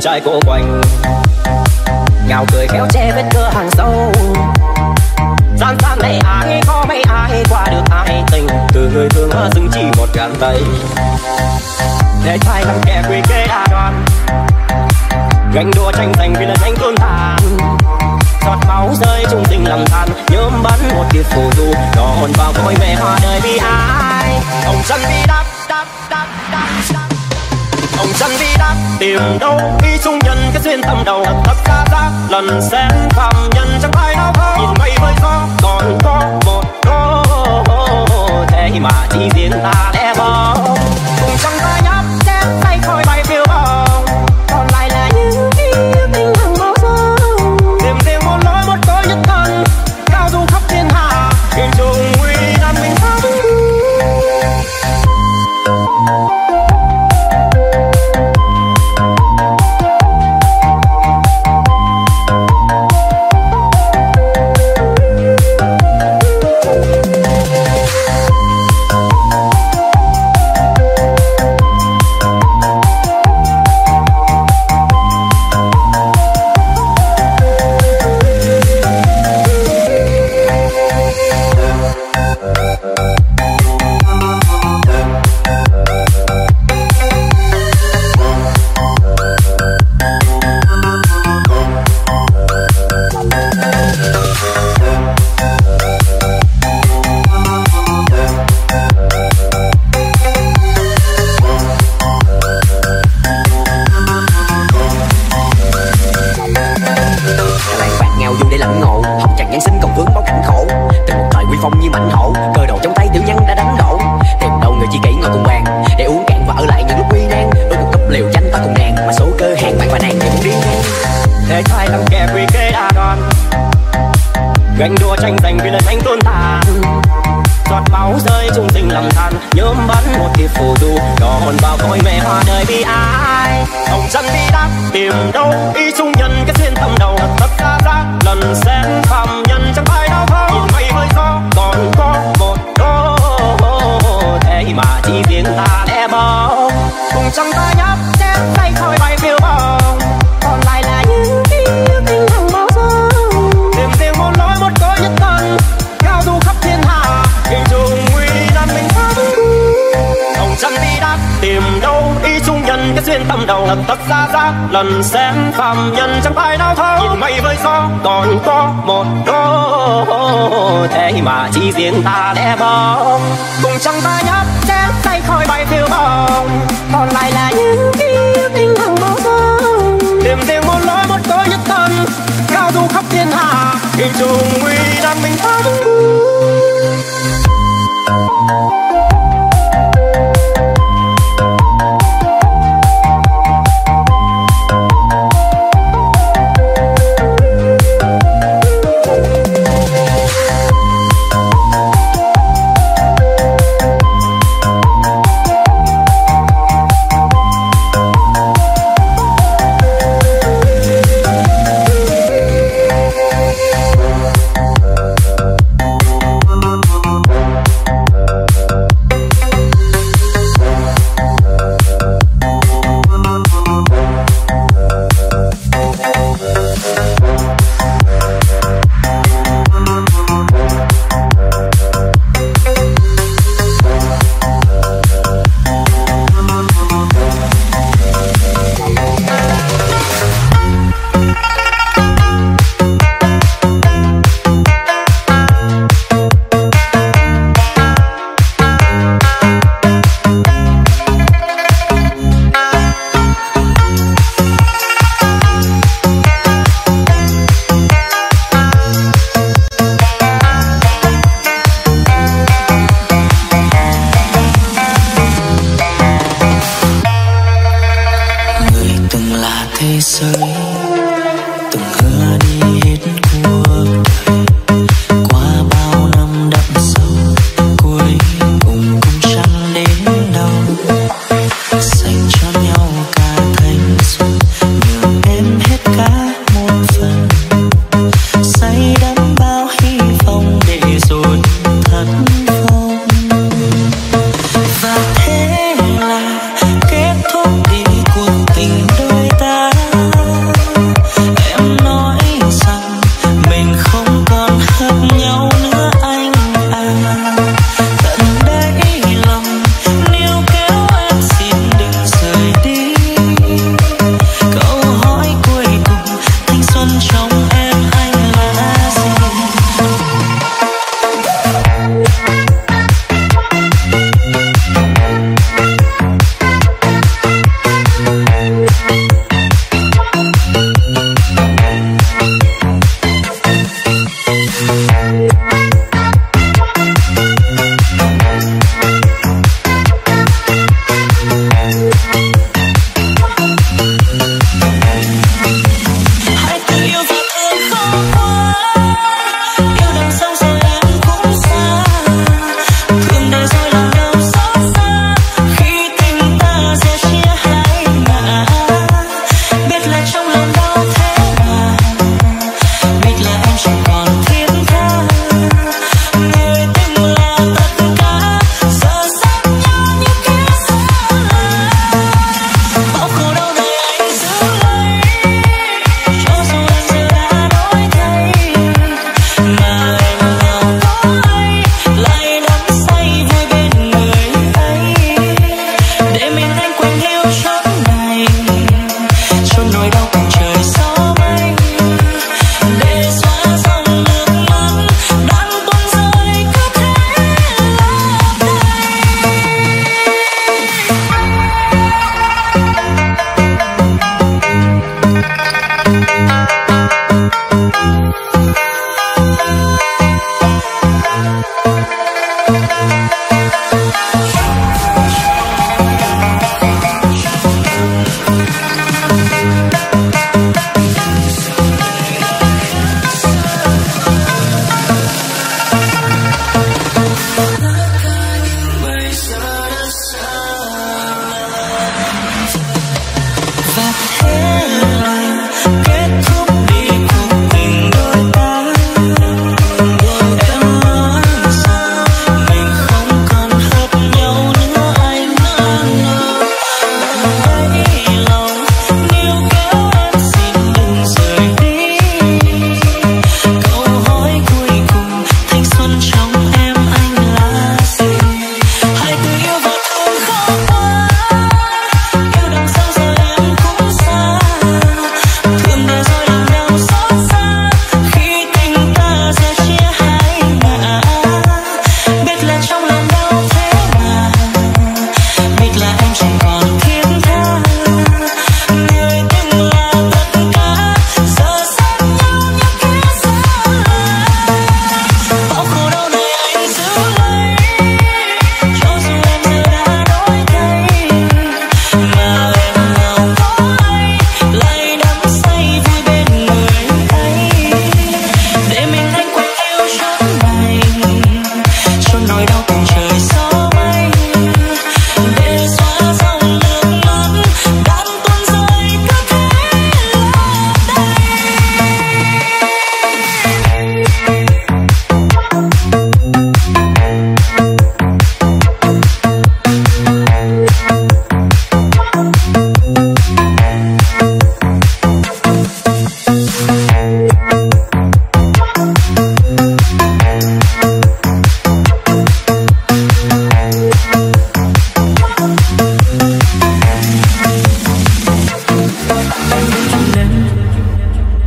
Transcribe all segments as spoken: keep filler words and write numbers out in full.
trai cô quanh, ngào cười khéo che vết cơ hàng sâu. Gian gian này ai có mấy ai qua được ai tình, từ người thương hoa dưng chỉ một găng tay. Để trai làm kẻ quỳ kế đa đoan, ganh đua tranh giành vì lần anh tuôn tàn. Giọt máu rơi chung tình lầm than, nhớm bắn một kiếp phù du, đỏ hồn vào cõi mẹ hoa đời bi ai. Ông chân đi đắp đắp đắp đắp đắp, ông chân đi đắp tìm đâu khi chung nhân cái duyên tâm đầu. Thật ra ra lần xén phạm nhân chẳng phải đâu không, nhìn mây với gió còn có một đô, thế mà chỉ riêng ta lẽ bóng. Cùng trong ta nhấp chép tay khỏi bay phiêu bồng, còn lại là những ký ức tình hằng máu sông. Tìm riêng một lối một cõi nhất thân, cao du khắp thiên hạ, tìm chung nguy nan mình thắng. Ganh đua tranh giành vì lần anh tuôn tàn, giọt máu rơi chung tình lầm than, nhớm bắn một kiếp phù du, đỏ hồn vào cõi mẹ hoa đời bi ai. Hồng chân đi đắp tìm đâu ý chung nhân cái duyên tâm đầu. Thật ra ra lần xén phạm nhân chẳng phải đâu không, nhìn mây với gió còn có một đô, thế mà chỉ riêng ta lẽ bóng. Cùng trong ta nhấp chép tay khỏi bay phiêu bồng, còn lại là những ký ức tình hằng máu sông. Tìm riêng một lối một cõi nhất thân, cao du khắp thiên hạ, hình chung nguy nan mình thắng. Hồng chân đi đắp tìm đâu ý chung nhân cái duyên tâm đầu. Thật thật ra ra lần xén phạm nhân chẳng phải đâu thôi, nhìn mây với gió còn có một đô, thế mà chỉ riêng ta lẽ bóng. Cùng trong ta nhấp chép tay khỏi bay phiêu bồng, còn lại là những ký ức tình hằng máu sông. Tìm riêng một lối một cõi nhất thân, cao du khắp thiên hạ, hình chung nguy nan mình thắng.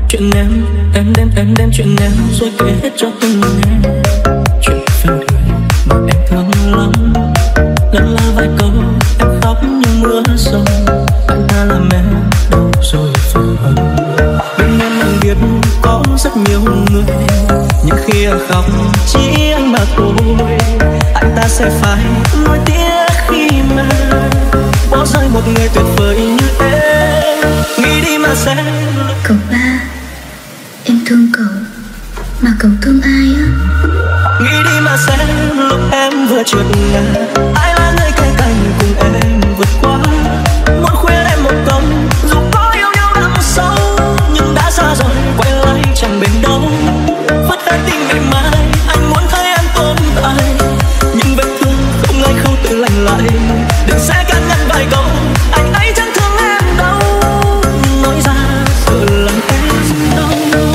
Chuyện em, em đem, em đem chuyện em rồi kể hết cho tôi nghe. Chuyện phim cười mà em thương lắm. Ngân la vài câu em khóc như mưa rông. Anh ta làm em đâu rồi phải không? Bên em anh biết có rất nhiều người, nhưng khi anh khóc chỉ anh mà thôi. Anh ta sẽ phải nuối tiếc khi mà bỏ rơi một người tuyệt vời như em. Nghĩ đi mà xem. Cậu ba, em thương cậu mà cậu thương ai á? Nghĩ đi mà xem lúc em vừa trượt ngã, ai là người kề cạnh cùng em vượt qua. Muốn khuyên em một câu, dù có yêu nhau đậm sâu, nhưng đã xa rồi quay lại chẳng bền đâu. Vứt hết tình ngày mai, anh muốn thấy em tồn tại, nhưng vết thương không ai khâu tự lành lại. Đừng sẽ can ngăn vài câu, anh ấy chẳng thương em đâu. Nói ra sợ làm em đau.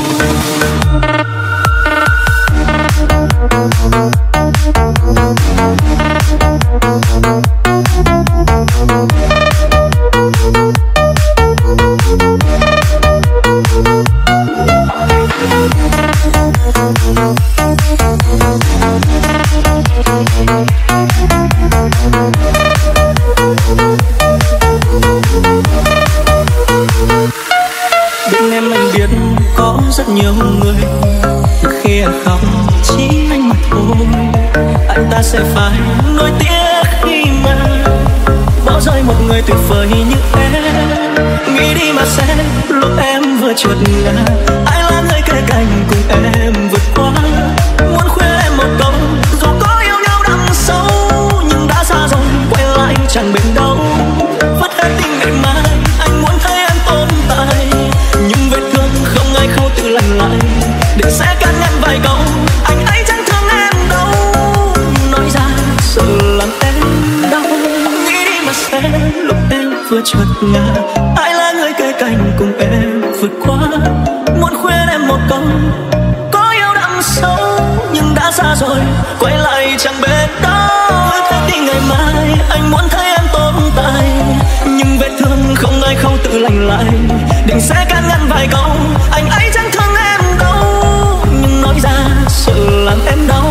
Bên em anh biết có rất nhiều người, khi anh khóc chỉ anh mà thôi. Anh ta sẽ phải nuối tiếc khi mà bỏ rơi một người tuyệt vời như em. Nghĩ đi mà xem lúc em vừa trượt ngã, ai là người kề cạnh cùng em vượt qua. Muốn khuyên em một câu, dù có yêu nhau đậm sâu, nhưng đã xa rồi quay lại chẳng bền đâu. Vứt hết tình ngày mai, anh muốn thấy em tồn tại, nhưng vết thương không ai khâu tự lành lại. Đừng sẽ can ngăn vài câu, anh ấy chẳng thương em đâu. Nói ra sợ làm em đau. Nghĩ đi mà xem lúc em vừa trượt ngã, ai là người kề cạnh cùng em vượt qua. Muốn khuyên em một câu, có yêu đậm sâu, nhưng đã xa rồi quay lại chẳng bền đâu. Vứt hết tình ngày mai, anh muốn thấy em tồn tại, nhưng vết thương không ai khâu tự lành lại. Đừng sẽ can ngăn vài câu, anh ấy chẳng thương em đâu, nhưng nói ra sợ làm em đau.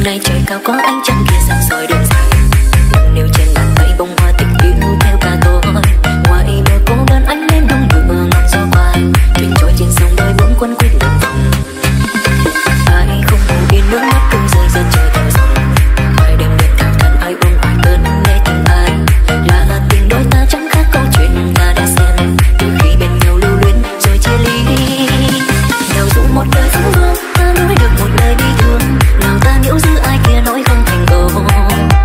nay trời cao có ánh trăng kia sáng soi đường dài. Nâng niu trên bàn tay bông hoa tích yêu theo ca tôi. Ngoài bờ cô đơn ánh lên đông bữa ngọn gió qua. Thuyền trôi trên sông đôi bướm quấn quýt lượn vòng. Ai không ngủ yên nước mắt cứ rơi rơi trời theo dòng. Ai đêm đêm thao than ai ôm ai cơn nghe tình ai. Là tình đôi ta chẳng khác câu chuyện ta đã xem. Từ khi bên nhau lưu luyến rồi chia ly. Nào dụ một đời phong vương ta nói được một lời bi thương. Nào ta níu giữ ai kia nói không thành câu.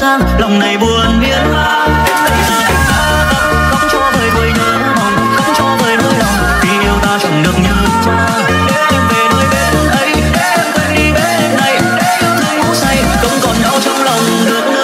than, lòng này buồn miên man. Bây giờ anh đã khóc, khóc cho vơi vơi nhớ mong, khóc cho vơi nỗi lòng vì yêu ta chẳng được như cha. Để em về nơi bên ấy, để em quên đi bên này, để yêu thương ngủ say không còn đau trong lòng được nữa.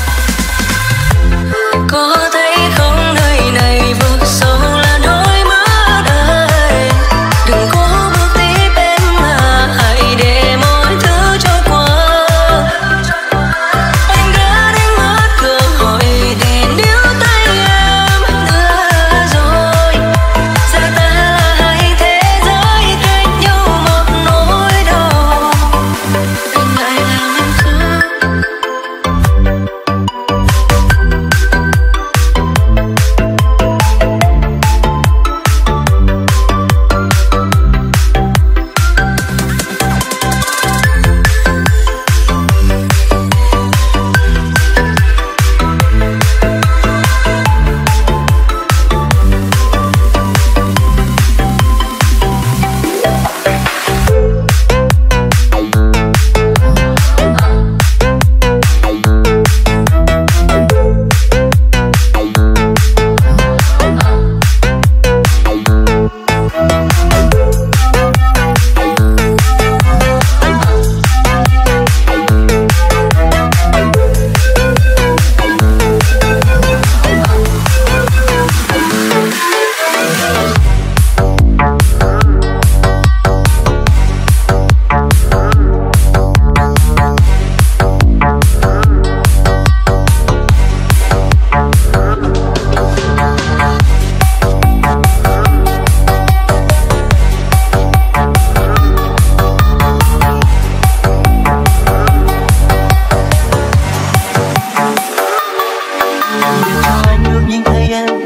Có thấy không, nơi này vực sâu là nỗi mất.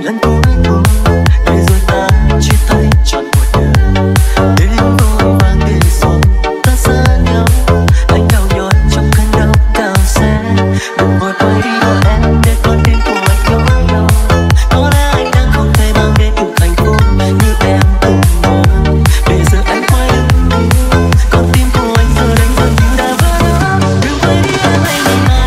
lần cuối cùng, để rồi ta chia tay trọn một đời. Đêm vội vàng để rồi ta xa nhau, anh đau nhói trong cơn đau cao xa. Đừng vội quay đi của em để con tim của anh nhói đau. Có lẽ anh đang không thể mang đến được hạnh phúc như em từng mong. Để giờ anh quay lưng, con tim của anh giờ đánh dần như đã vỡ nát. Đừng quay đi em hãy nhìn anh.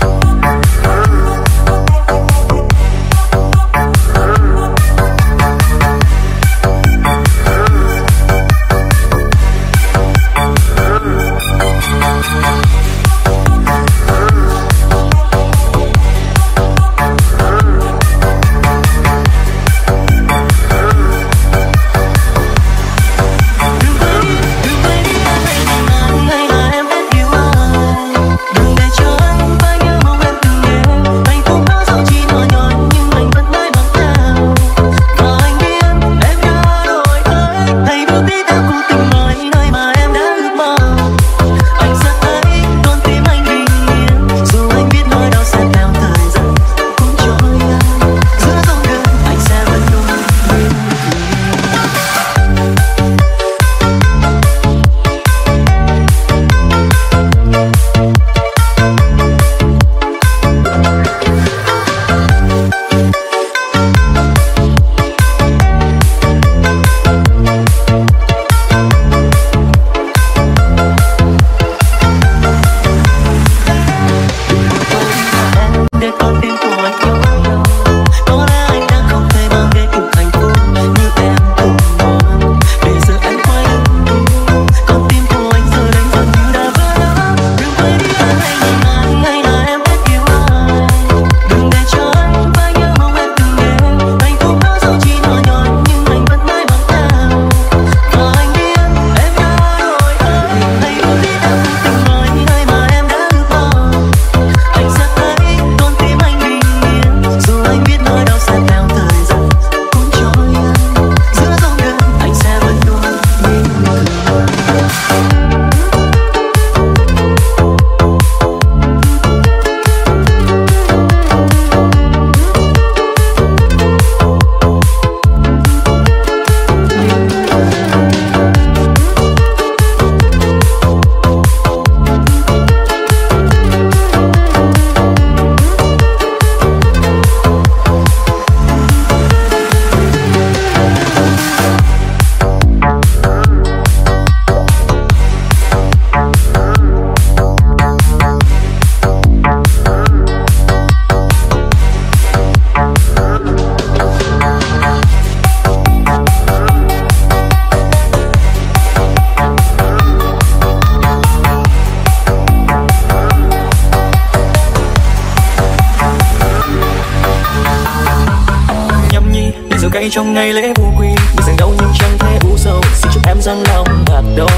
Trong ngày lễ vô quy, mình dành đâu nhưng chẳng thể u sầu. Xin chúc em dang lòng bạc đầu.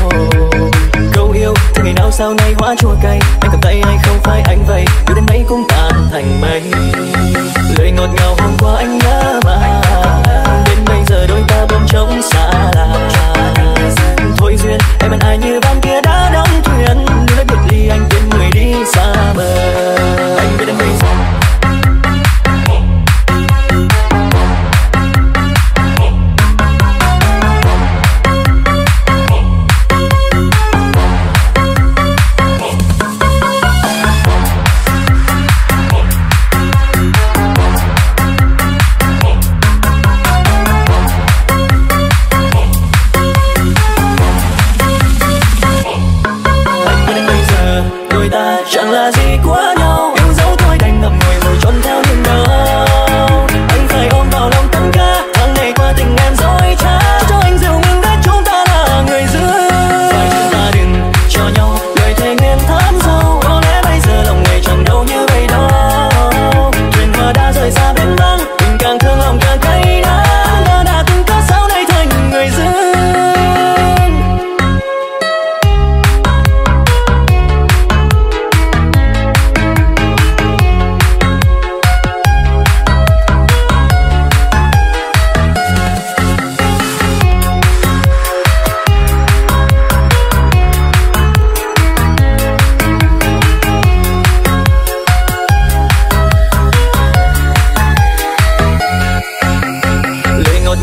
Câu yêu từ ngày nào sau này hóa chua cay. Anh cầm tay hay không phải anh vậy, yêu đến mấy cũng tan thành mây. Lời ngọt ngào hôm qua anh nhớ mà, đến bây giờ đôi ta bỗng trống xa lạ. Thôi duyên em hẹn ai như ban kia đã đóng thuyền, nếu đã biệt ly anh quên người đi xa bờ. Anh biết em bây giờ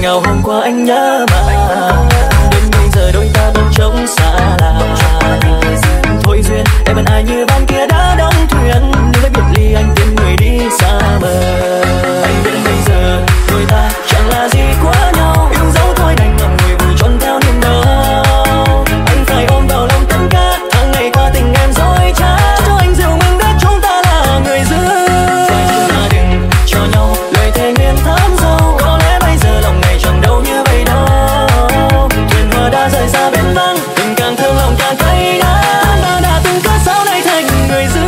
nhau hôm qua anh nhớ mà. Đến bây giờ đôi ta vẫn trống xa lạ. Thôi duyên em vẫn ai như ban kia đã đóng thuyền, nhưng đã biệt ly anh tìm người đi xa bờ. Anh biết bây giờ đôi ta chẳng là gì quá nhau, yêu dấu thôi đành ngậm ngùi vùi trốn theo niềm đau. Anh phải ôm vào lòng tất cả tháng ngày qua tình em dối trá, cho anh rượu mừng biết chúng ta là người dưng. Và chúng ta đừng cho nhau lời thề nguyện thắm sâu, có lẽ bây giờ lòng này chẳng đâu như vậy đâu. Thuyền hoa đã rời xa bên vắng, tình càng thương lòng càng cay đắng. Ta đã từng cất sau này thành người dưng.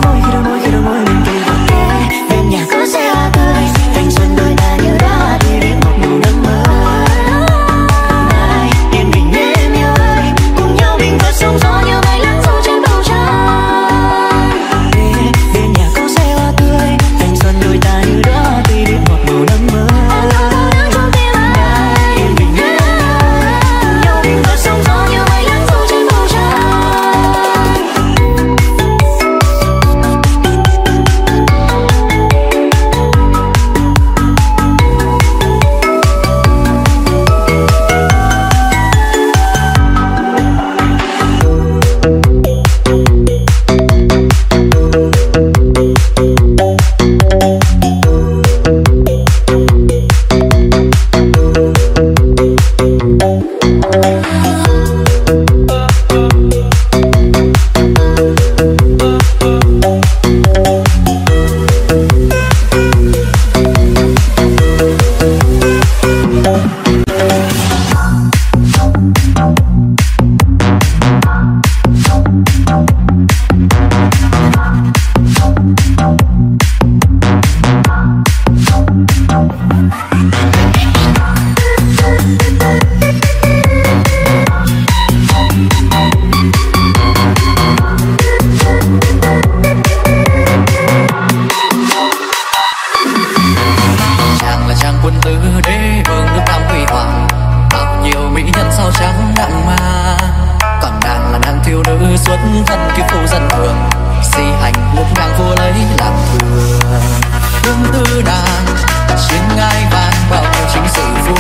Thanh xuân đôi ta như đã đi đến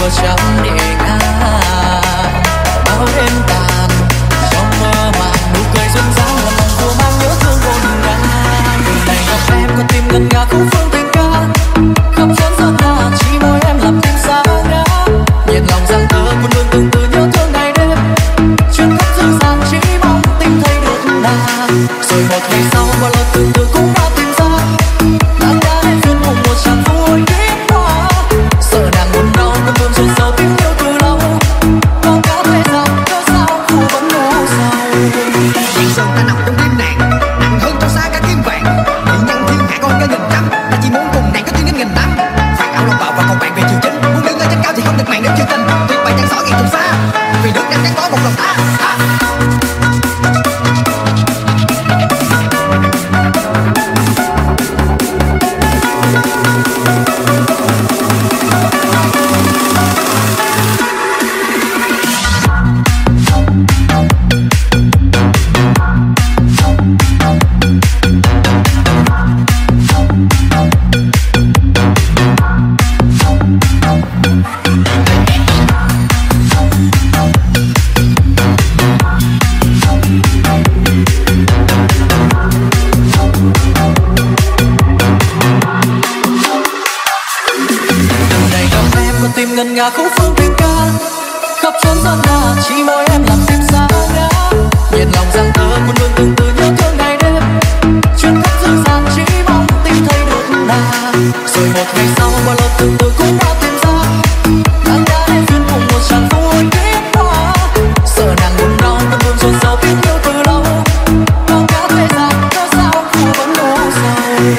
mùa trắng nhẹ nhàng bao đêm tàn trong mơ màng nụ cười duyên dáng là lòng của mang nhớ thương vô ngần ngàn. Từ ngày gặp em con tim ngân nga khúc phương tình ca khắp chốn sơn hà chỉ môi em làm tim xa ngã nhiệt lòng rằng tơ cuốn luôn từng từ nhớ thương ngày đêm chuyến khắp dư dàng chỉ mong tìm thấy được nàng. Rồi một ngày sau qua lời từ từ cũng đã tìm ra nàng đã đến duyên cùng một chàng vui kiếp hoa sợ nàng buồn đau vẫn luôn chôn sâu tiếng yêu từ lâu có cả thế rằng cớ sao khu vẫn ngủ sâu. Giang sơn ta nằm trong tim nàng nặng hơn cho xa cả kim vàng mỹ nhân thiên hạ con cả nghìn trăm ta chỉ muốn cùng nàng có duyên đến nghìn năm phạt áo lòng bào và còn bạn về chiều chính muốn đứng ở trên cao thì không được màng đến chuyện tình tuyệt bài chẳng xỏ ngày trùng xa vì nước đang gắn bó một lòng ta, ta. Ngân nga khúc phương tình ca khắp chốn sơn hà chỉ môi em làm tim xa ngã nhiệt lòng rằng tơ cuốn luôn từng từ nhớ thương ngày đêm chuyến khắp dư dàng chỉ mong tìm thấy được nàng. Rồi một ngày sau qua lời từng từ cũng đã tìm ra nàng đã đến duyên cùng một chàng vui kiếp hoa sợ nàng buồn đau vẫn luôn chôn sâu tiếng yêu từ lâu có cả thế gian cớ sao khu vẫn ngủ sâu.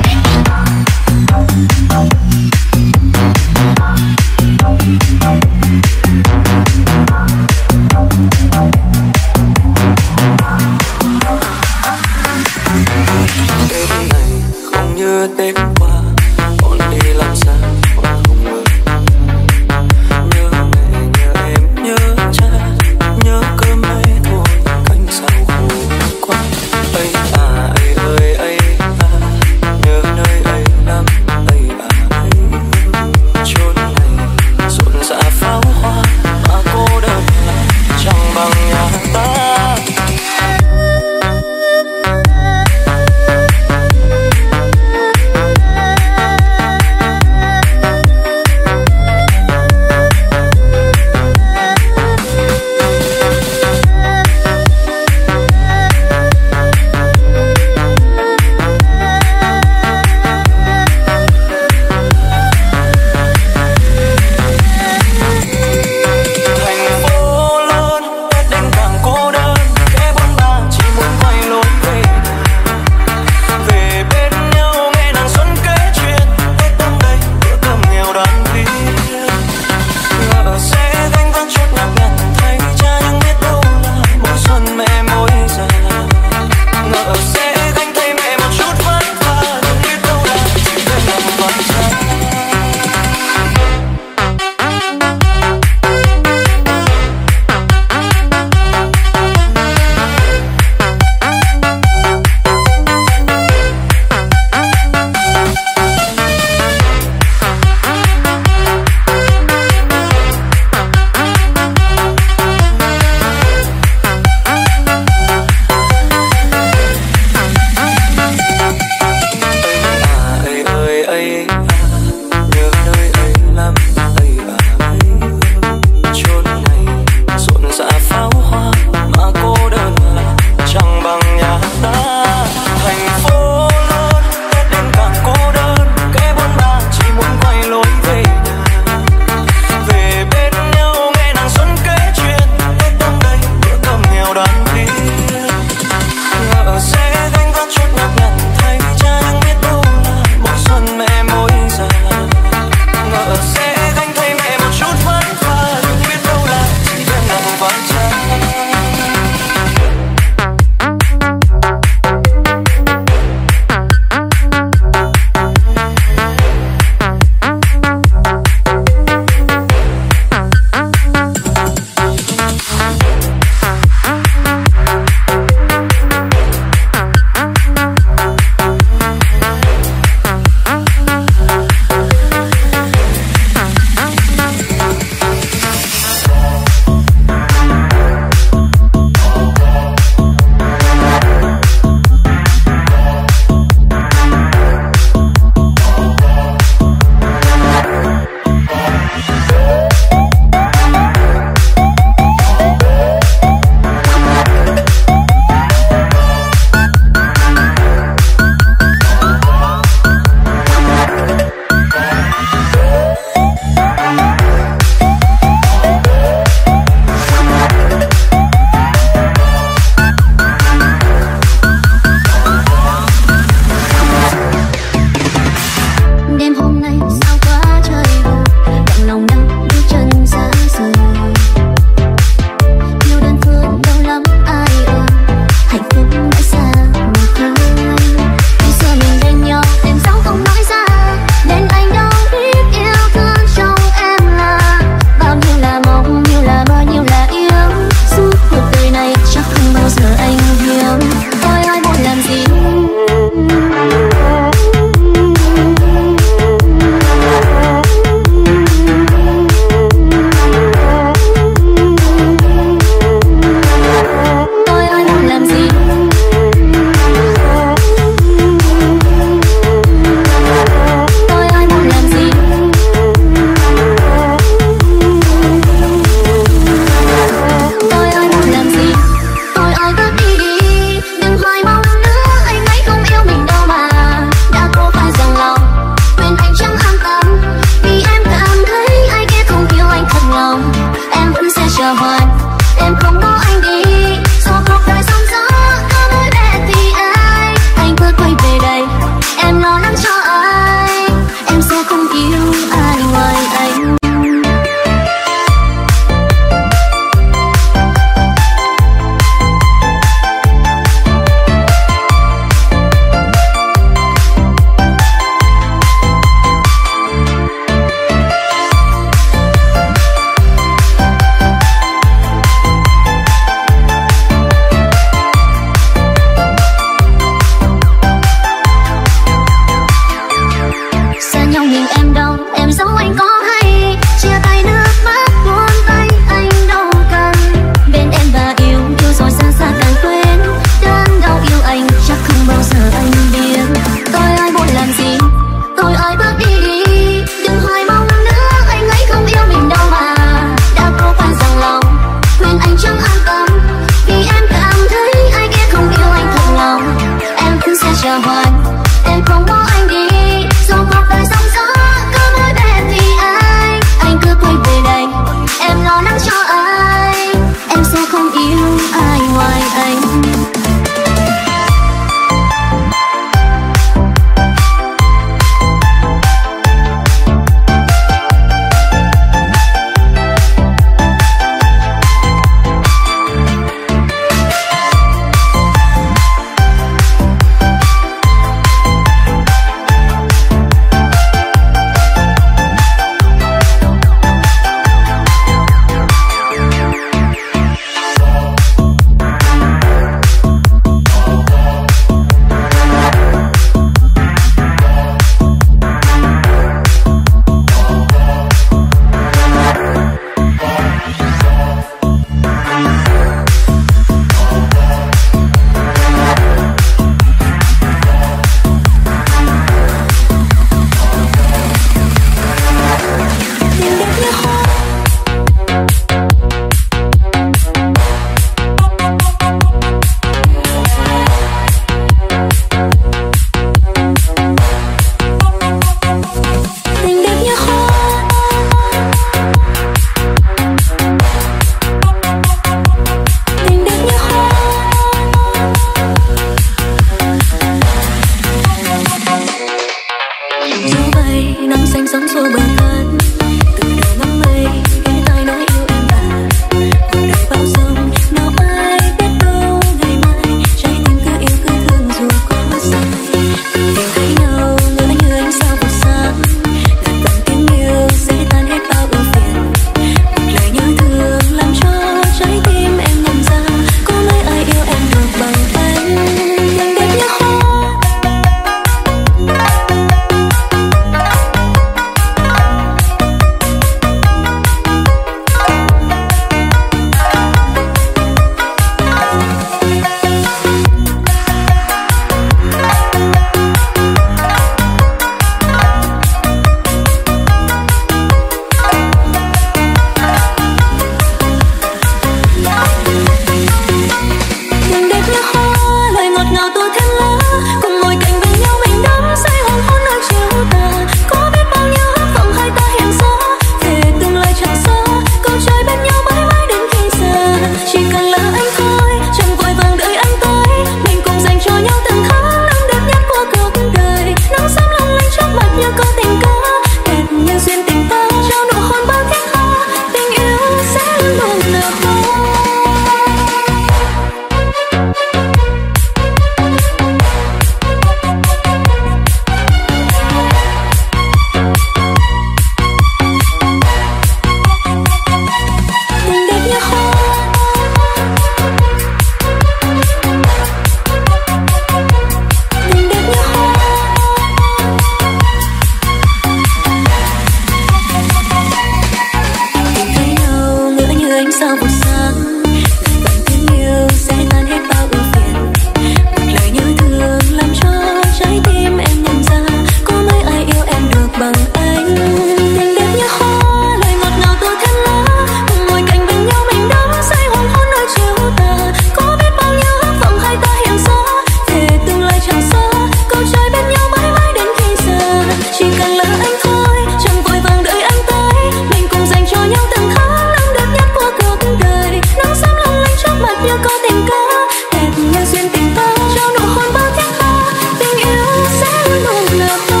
sao buổi sáng dần tình yêu sẽ tan hết bao ưu phiền. Một lời nhớ thương làm cho trái tim em nhận ra có mấy ai yêu em được bằng anh. Tình đẹp như hoa, lời ngọt ngào từ thân lá, cùng ngồi cạnh bên nhau mình đắm say hoàng hôn nơi chiều tà. Có biết bao nhiêu ước vọng hai ta hiện ra về tương lai chẳng xa, câu trai bên nhau mãi mãi đến khi già. Chỉ cần là anh thôi, chẳng vội vàng đợi anh tới, mình cùng dành cho nhau từng tháng năm đẹp nhất của cuộc đời. Nắng sớm long lanh trước mặt như có tình ca, đẹp như duyên tình ta, trao nụ hôn bao thiết tha, tình yêu sẽ luôn luôn là ta.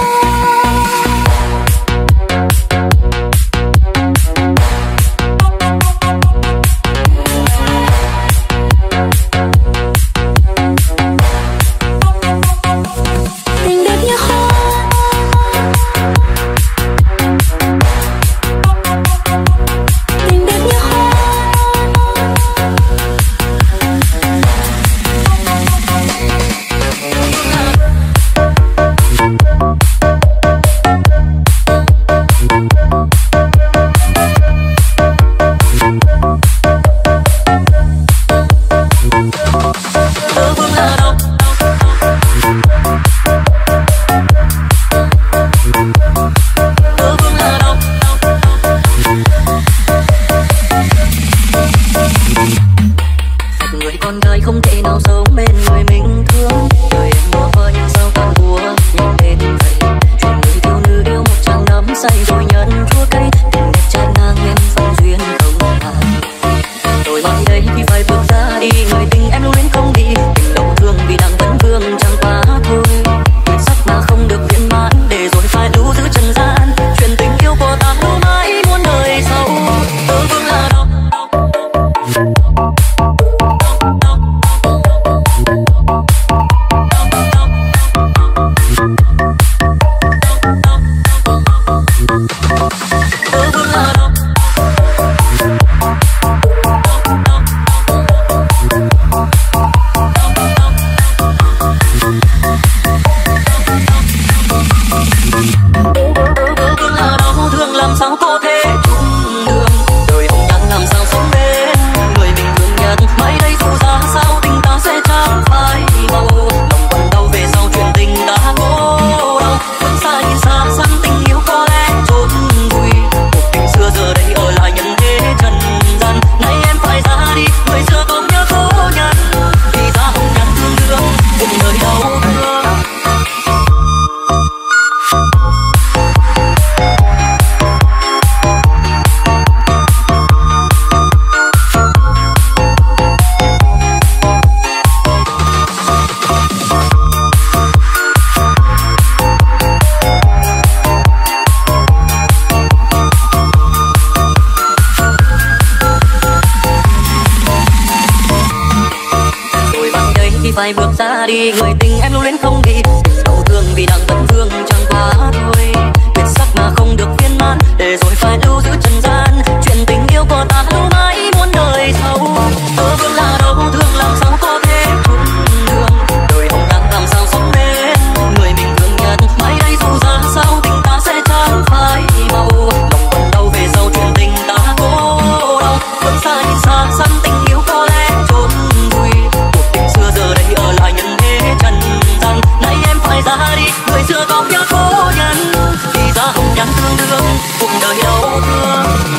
Tình đẹp như hoa, tình đẹp như hoa. Tớ vương là đâu, tớ vương là đâu. Người con gái không thể nào sống bên người mình thương, đời em mơ vơi sao càng buồn nhanh đến vậy. Chuyện người thiếu nữ yêu một chàng nắm say rồi nhận chua cay, tình đẹp trai ngang em phong duyên không tàn. Tôi mãi đây khi phải bước ra đi, người tình em luyến không đi, tình đầu thương vì đang vẫn vương chẳng quá thôi. Tuyệt sắc mà không được viên mãn, để rồi phải lưu giữ trần gian. Chuyện tình yêu của ta lâu mãi muôn đời sau. Tớ vương là đâu, tớ vương là đâu. Tớ vương là đâu, thương làm sao có thể chung đường, đời hồng nhan làm sao sống bên người mình thương nhất. Mãi đây dù ra sao tình ta sẽ chẳng phai màu, lòng còn đau về sau chuyện tình đã cố đau. Vẫn xa nhìn xa xăm tình yêu có lẽ chốn vùi, cuộc tình xưa giờ đây ở lại nhân thế trần gian. Nay em phải ra đi, người xưa còn nhớ cố nhân, vì ra hồng nhan thương đương cùng đời đau thương. Tôi bằng đây khi phải bước ra đi, người tình em lưu luyến không đi, đau thương vì đang vẫn vương chẳng quá thôi. Tuyệt sắc mà không được viên mãn, để rồi phải lưu giữ trần gian. Chuyện tình yêu của ta lâu mãi muôn đời sau. Tớ vương là đâu, thương làm sao có thể chung đường, đời hồng nhan làm sao sống bên người mình thương nhất. Mãi đây dù ra sao tình ta sẽ chẳng phai màu, lòng còn đau về sau chuyện tình ta cố đau. Vẫn xa nhìn xa xăm tình yêu có lẽ chốn vùi, cuộc tình xưa giờ đây ở lại nhân thế trần gian. Nay em phải ra đi, người xưa còn nhớ cố nhân, vì ra hồng nhan thương đương cuộc đời đau thương.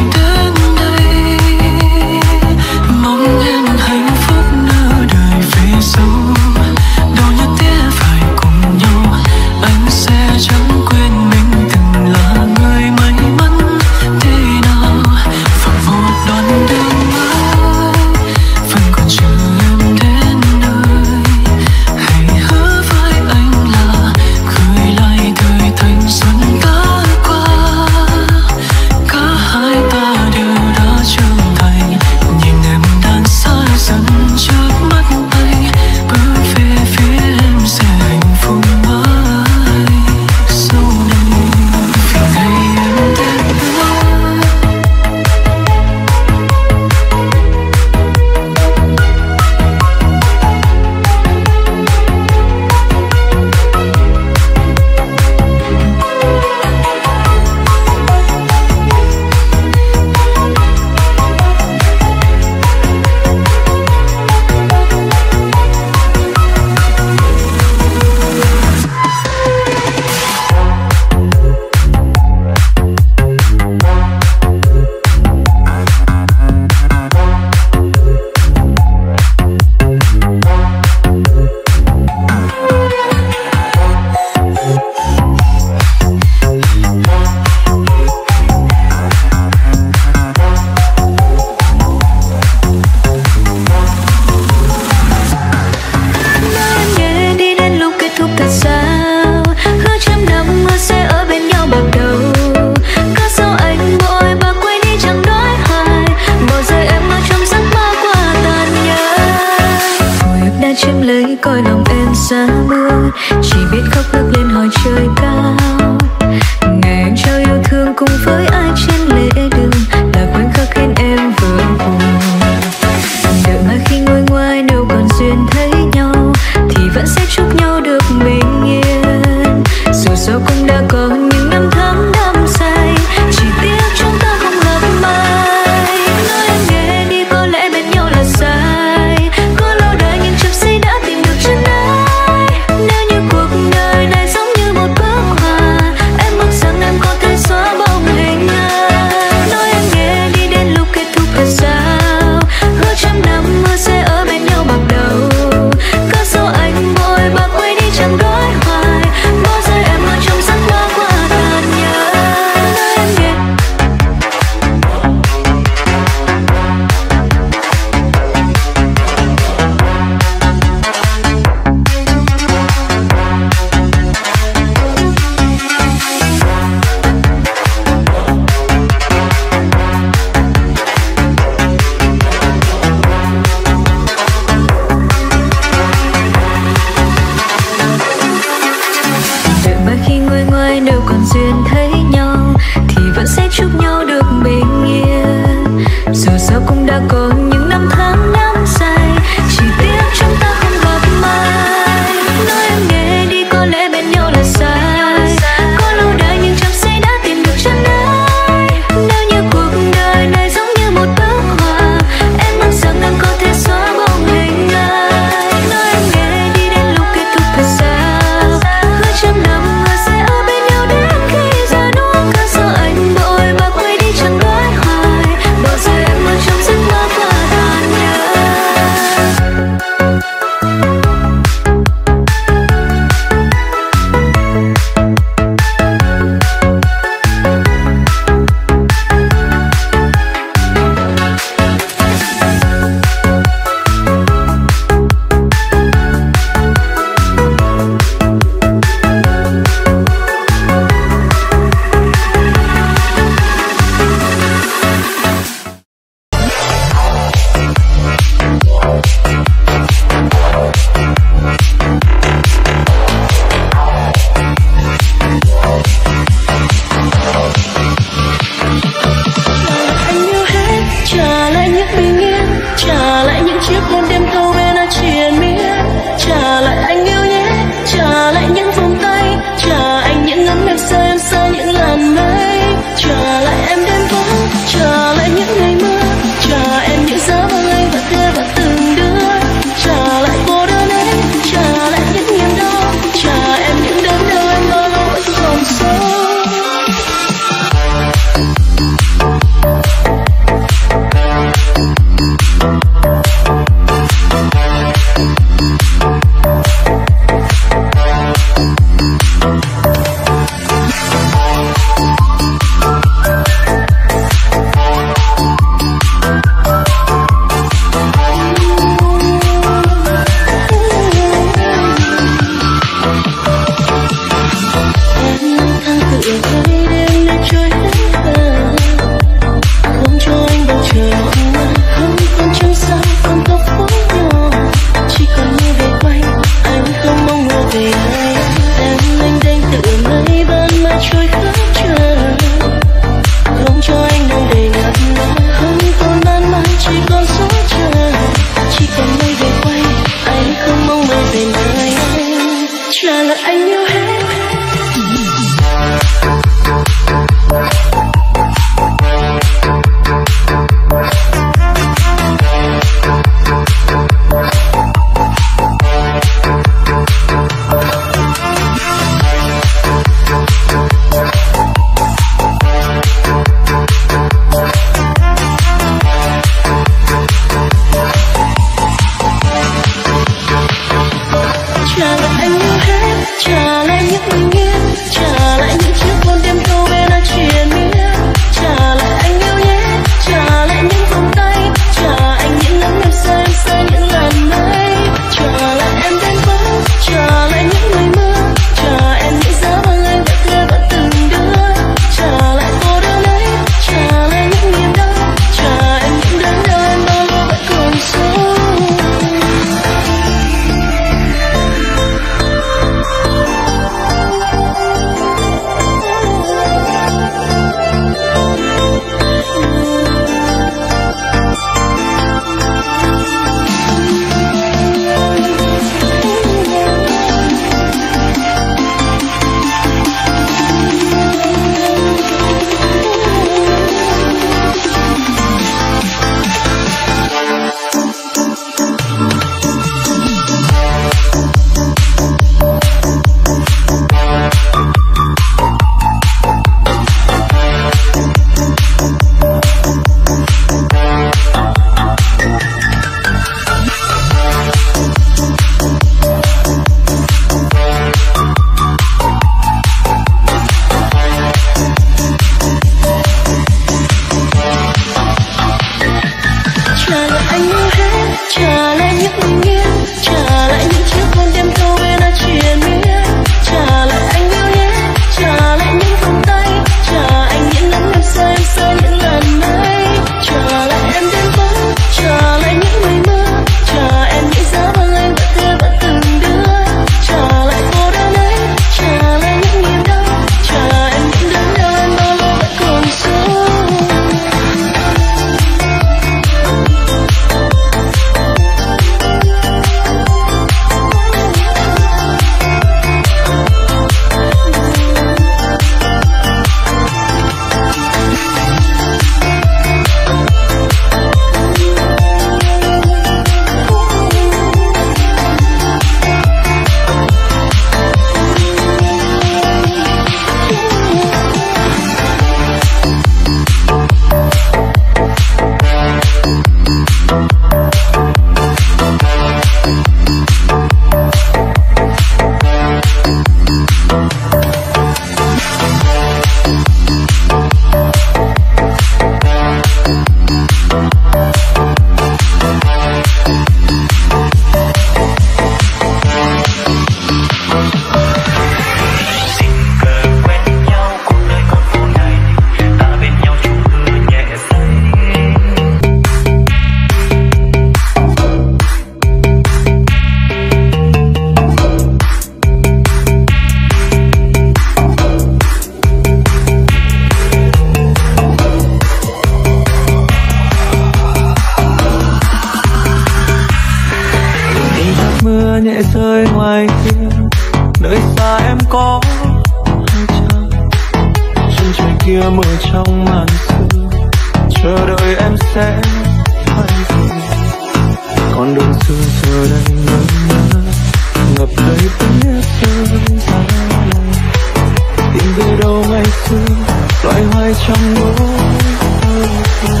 nhẹ rơi ngoài kia, nơi xa em có hay chăng? Chân trời kia mở trong màn sương, chờ đợi em sẽ hay gì? Con đường xưa giờ đây ngỡ ngỡ, ngập đầy tiếng rơi ra lòng. Tìm về đâu ngày xưa, loay hoay trong nỗi thơ.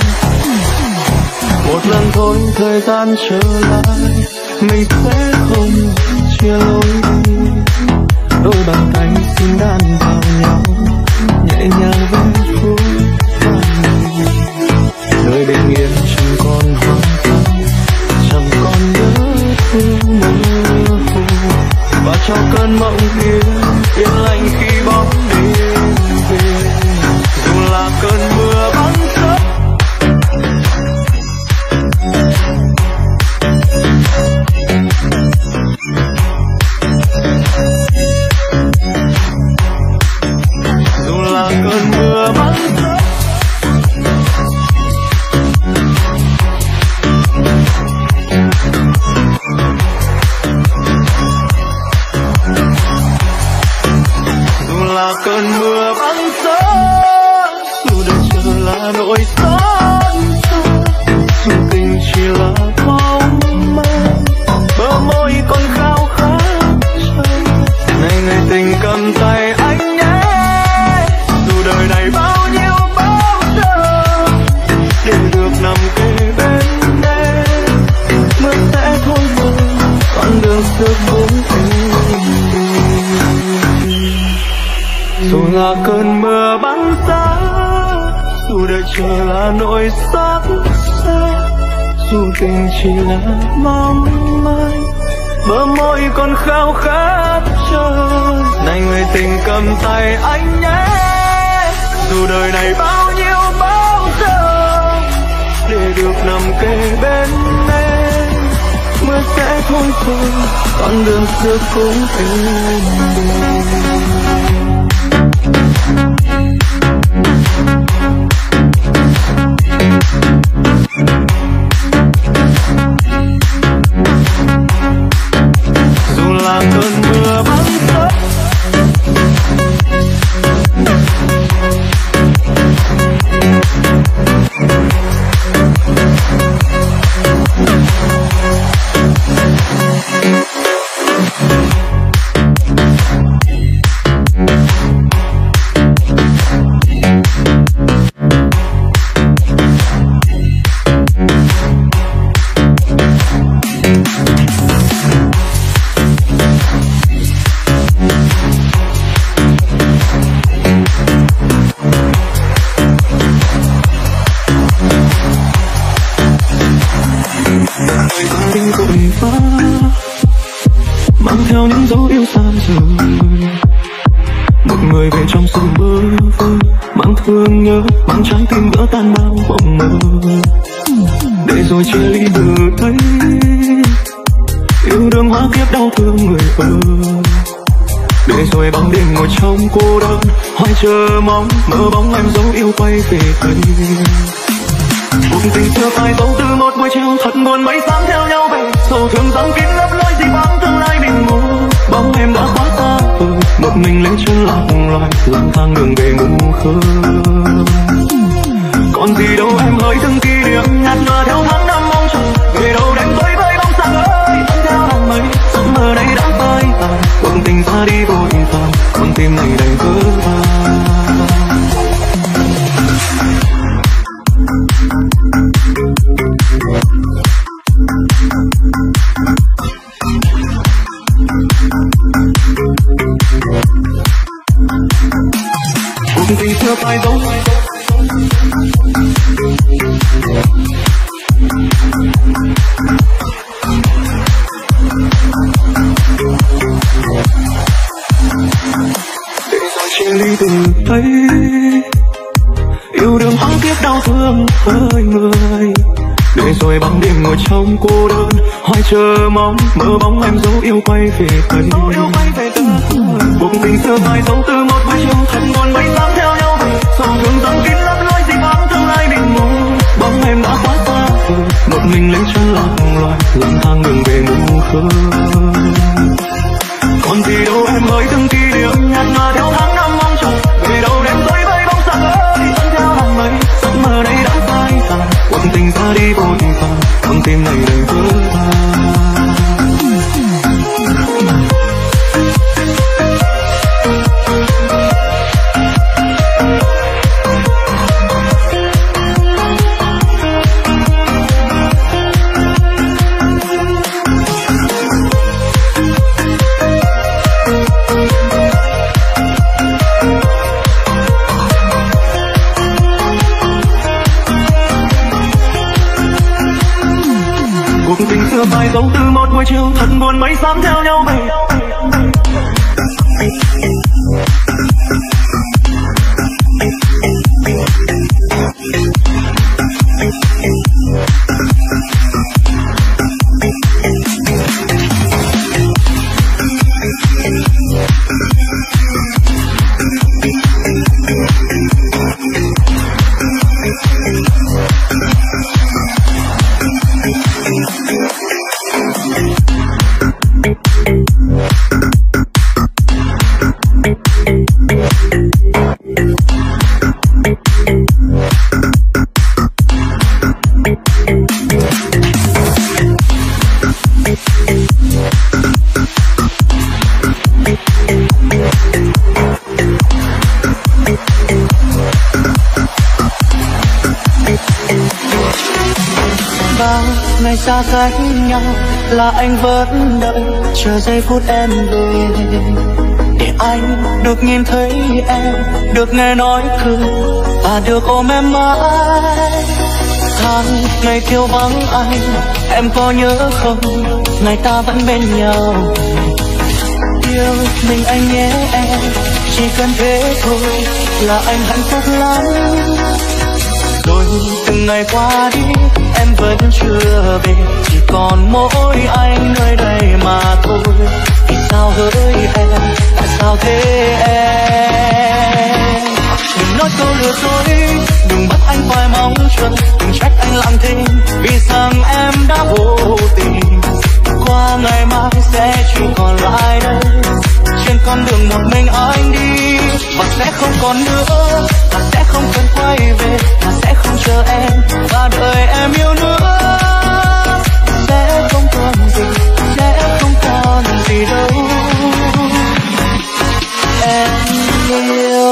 Một lần thôi thời gian trở lại, mình sẽ không chia lối đi. Đôi bàn tay xin đan vào nhau, nhẹ nhàng với phút vàng mình. Nơi bình yên chẳng còn hoang vắng, chẳng còn nhớ thương mơ hồ. Và cho cơn mộng kia yên lành khi bóng đêm về. Dù là cơn mưa băng rớt, dù là cơn mưa băng rớt, dù là cơn mưa băng rớt, dù đời chờ là nỗi xót xa, dù tình chỉ là bóng mơ, bờ môi còn khao khát chờ. Này người tình cầm tay anh nhé, dù đời này bao nhiêu bao giờ, để được nằm kề bên em. Mưa sẽ thôi rồi, con đường xưa cũng êm đềm. Dù là cơn mưa băng giá, dù đời chờ là nỗi xót xa, dù tình chỉ là mong manh, bờ môi còn khao khát chờ. Này người tình cầm tay anh nhé, dù đời này bao nhiêu bao giờ, để được nằm kề bên em. Mưa sẽ thôi rồi, con đường xưa cũng êm đềm. Dù là cơn mưa băng rớt, tình vội vã mang theo những dấu yêu xa rời. Một người về trong sự bơ vơ, mang thương nhớ, mang trái tim vỡ tan bao mộng mơ. Để rồi chia ly từ đây, yêu đương hóa kiếp đau thương người ơi. Để rồi bóng đêm ngồi trong cô đơn, hoài chờ mong mơ bóng em dấu yêu quay về đây. Cuộc tình xưa phai dấu từ một buổi chiều thật buồn, mấy sáng theo nhau về, sầu thương giăng kín lấp lối gì vắng tương lai bình ngô. Bóng em đã quá xa vời, một mình lấy chân lạc loài, lang thang đường về ngủ khơ. Còn gì đâu em hỡi từng kỷ niệm nhạt nhòa theo tháng năm mong chờ, về đâu đêm tối với bóng sáng ơi vẫn theo làn mây. Giấc mơ này đã phai tàn, cuộc tình xa đi vội vàng, con tim này đầy vỡ vang. Cuộc tình xưa phai dấu, để rồi chia ly từ đây, yêu đương hóa kiếp đau thương hơi người. Để rồi bóng đêm ngồi trong cô đơn, hoài chờ mong mơ bóng em dấu yêu quay về đây. Cuộc tình xưa phai dấu từ một buổi chiều thật buồn, mấy sáng theo nhau về, sầu thương giăng kín lấp lối gì vắng tương lai bình ngô. Bóng em đã quá xa vời, một mình lấy chân lạc loài, lang thang đường về ngủ khơi. Còn gì đâu em ơi, từng kỷ niệm nhạt nhòa theo tháng năm mong chờ, về đâu đêm tối với bóng sáng ơi dẫn theo làn mây. Giấc mơ đây đã phai tàn, cuộc tình ra đi vội vàng, con tim này đầy vỡ tan. Phải dấu từ một buổi chiều thật buồn mấy sáng theo nhau về. Ngày xa cách nhau là anh vẫn đợi chờ giây phút em về, để anh được nhìn thấy em, được nghe nói cười và được ôm em mãi. Tháng ngày thiếu vắng anh, em có nhớ không? Ngày ta vẫn bên nhau, yêu mình anh nhé em, chỉ cần thế thôi là anh hạnh phúc lắm. Rồi từng ngày qua đi em vẫn chưa về, chỉ còn mỗi anh nơi đây mà thôi. Vì sao hỡi em, tại sao thế em? Đừng nói câu lừa dối, đừng bắt anh phải mong chờ, đừng trách anh làm thinh vì rằng em đã vô tình. Qua ngày mai sẽ chỉ còn lại đây, trên con đường một mình anh đi, và sẽ không còn nữa, và sẽ không cần quay về, và sẽ không chờ em và đợi em yêu nữa. Sẽ không còn gì, sẽ không còn gì đâu em yêu.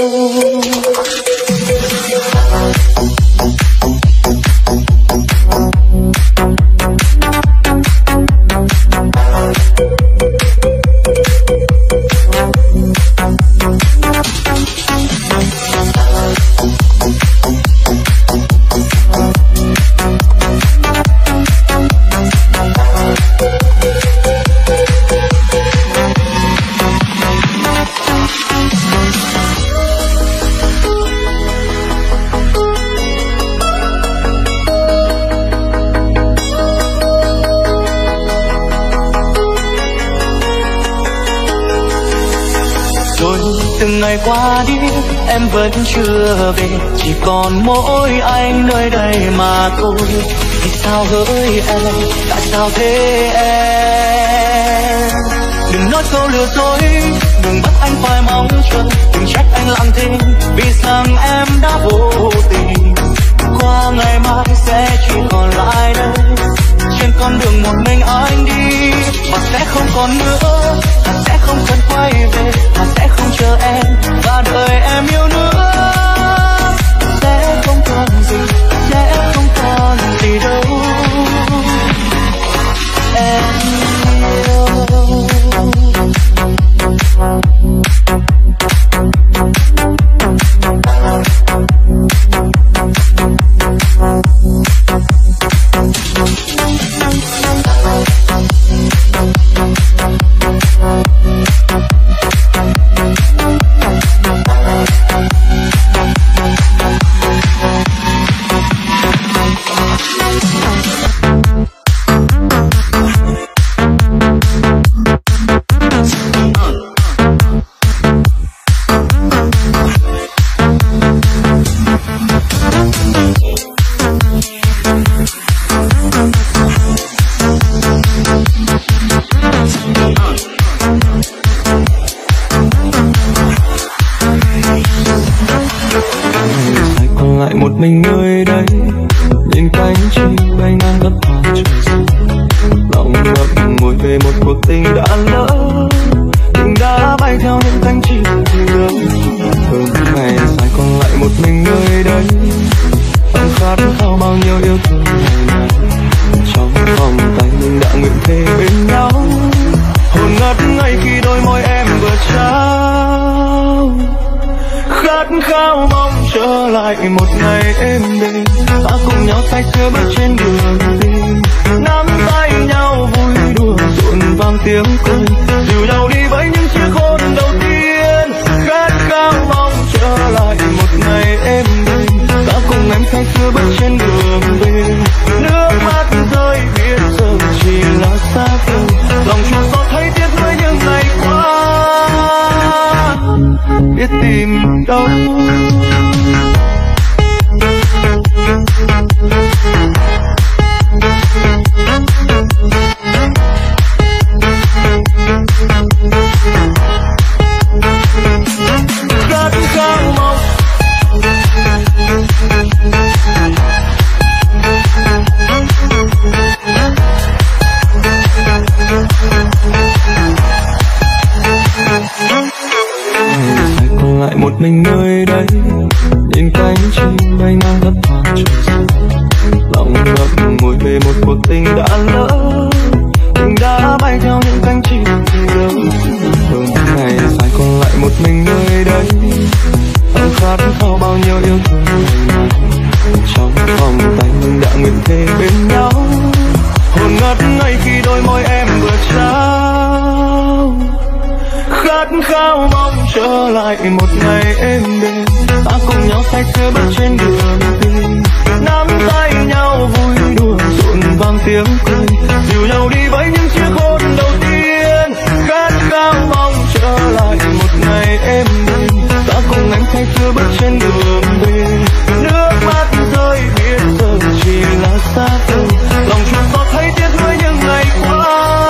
Từng ngày qua đi em vẫn chưa về, chỉ còn mỗi anh nơi đây mà thôi. Vì sao hỡi em, tại sao thế em? Đừng nói câu lừa dối, đừng bắt anh phải mong chờ, đừng trách anh làm thinh vì rằng em đã vô tình. Qua ngày mai sẽ chỉ còn lại đây, trên con đường một mình anh đi, và sẽ không còn nữa, và sẽ không cần quay về, và sẽ không chờ em và đợi em yêu nữa. Sẽ không còn gì, sẽ không còn gì đâu em yêu. nơi đây, nhìn cánh chim bay ngang đất hoa trời rơi. Lòng ngậm ngùi về một cuộc tình đã lỡ, tình đã bay theo những cánh chim nhớ. Từng ngày dài còn lại một mình nơi đây, ấm khát khao bao nhiêu yêu thương ngày này. Trong vòng tay mình đã nguyện thề bên nhau, hồn ngất ngây khi đôi môi em vừa trao. Khát khao mong trở lại một ngày êm đềm, ta cùng nhau say sưa bước trên đường tình, nắm tay nhau vui đùa rộn vang tiếng cười, dìu nhau đi với những chiếc hôn đầu tiên. Khát khao mong trở lại một ngày êm đềm, ta cùng em say sưa bước trên đường về. Nước mắt rơi biết giờ chỉ là xa vời, lòng chua xót thấy tiếc nuối những ngày qua, biết tìm đâu. Khát khao mong còn lại một mình nơi đây, nhìn cánh chim bay ngang đất hoa trời rơi. Lòng ngậm ngùi về một cuộc tình đã lỡ, tình đã bay theo những cánh chim nhớ. Từng ngày dài còn lại một mình nơi đây, ấm khát khao bao nhiêu yêu thương ngày này. Trong vòng tay mình đã nguyện thề bên nhau, hồn ngất ngây khi đôi môi em vừa trao. Khát khao mong trở lại một ngày êm đềm, ta cùng nhau say sưa bước trên đường tình, nắm tay nhau vui đùa rộn vang tiếng cười, dìu nhau đi với những chiếc hôn đầu tiên. Khát khao mong trở lại một ngày êm đềm, ta cùng anh say sưa bước trên đường về. Nước mắt rơi biết giờ chỉ là xa vời, lòng chua xót thấy tiếc nuối những ngày qua.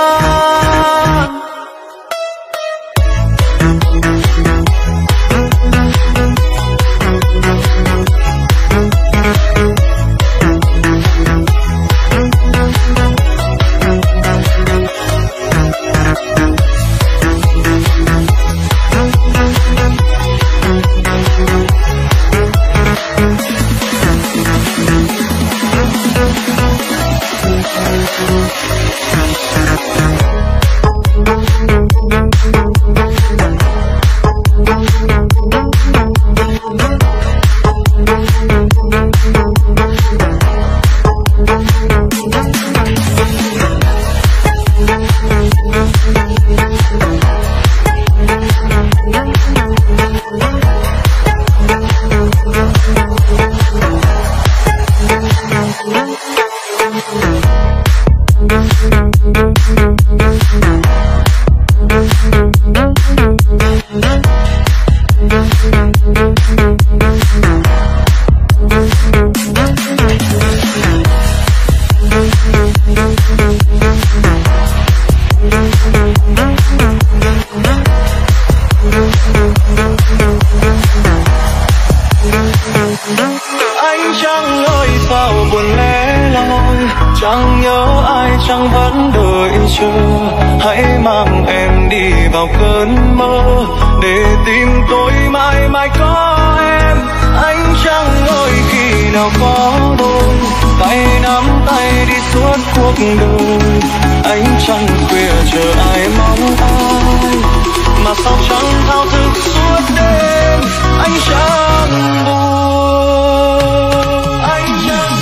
Anh chẳng ơi sao buồn lẻ loi, chẳng nhớ ai chẳng vẫn đợi chờ. Hãy mang em đi vào cơn mơ để tìm tôi mãi mãi có em. Anh chẳng ơi khi nào có đôi tay nắm tay đi suốt cuộc đời. Anh chẳng khuya chờ ai mong ai, mà sao chẳng thao thức suốt đêm. Anh chẳng buồn, anh chẳng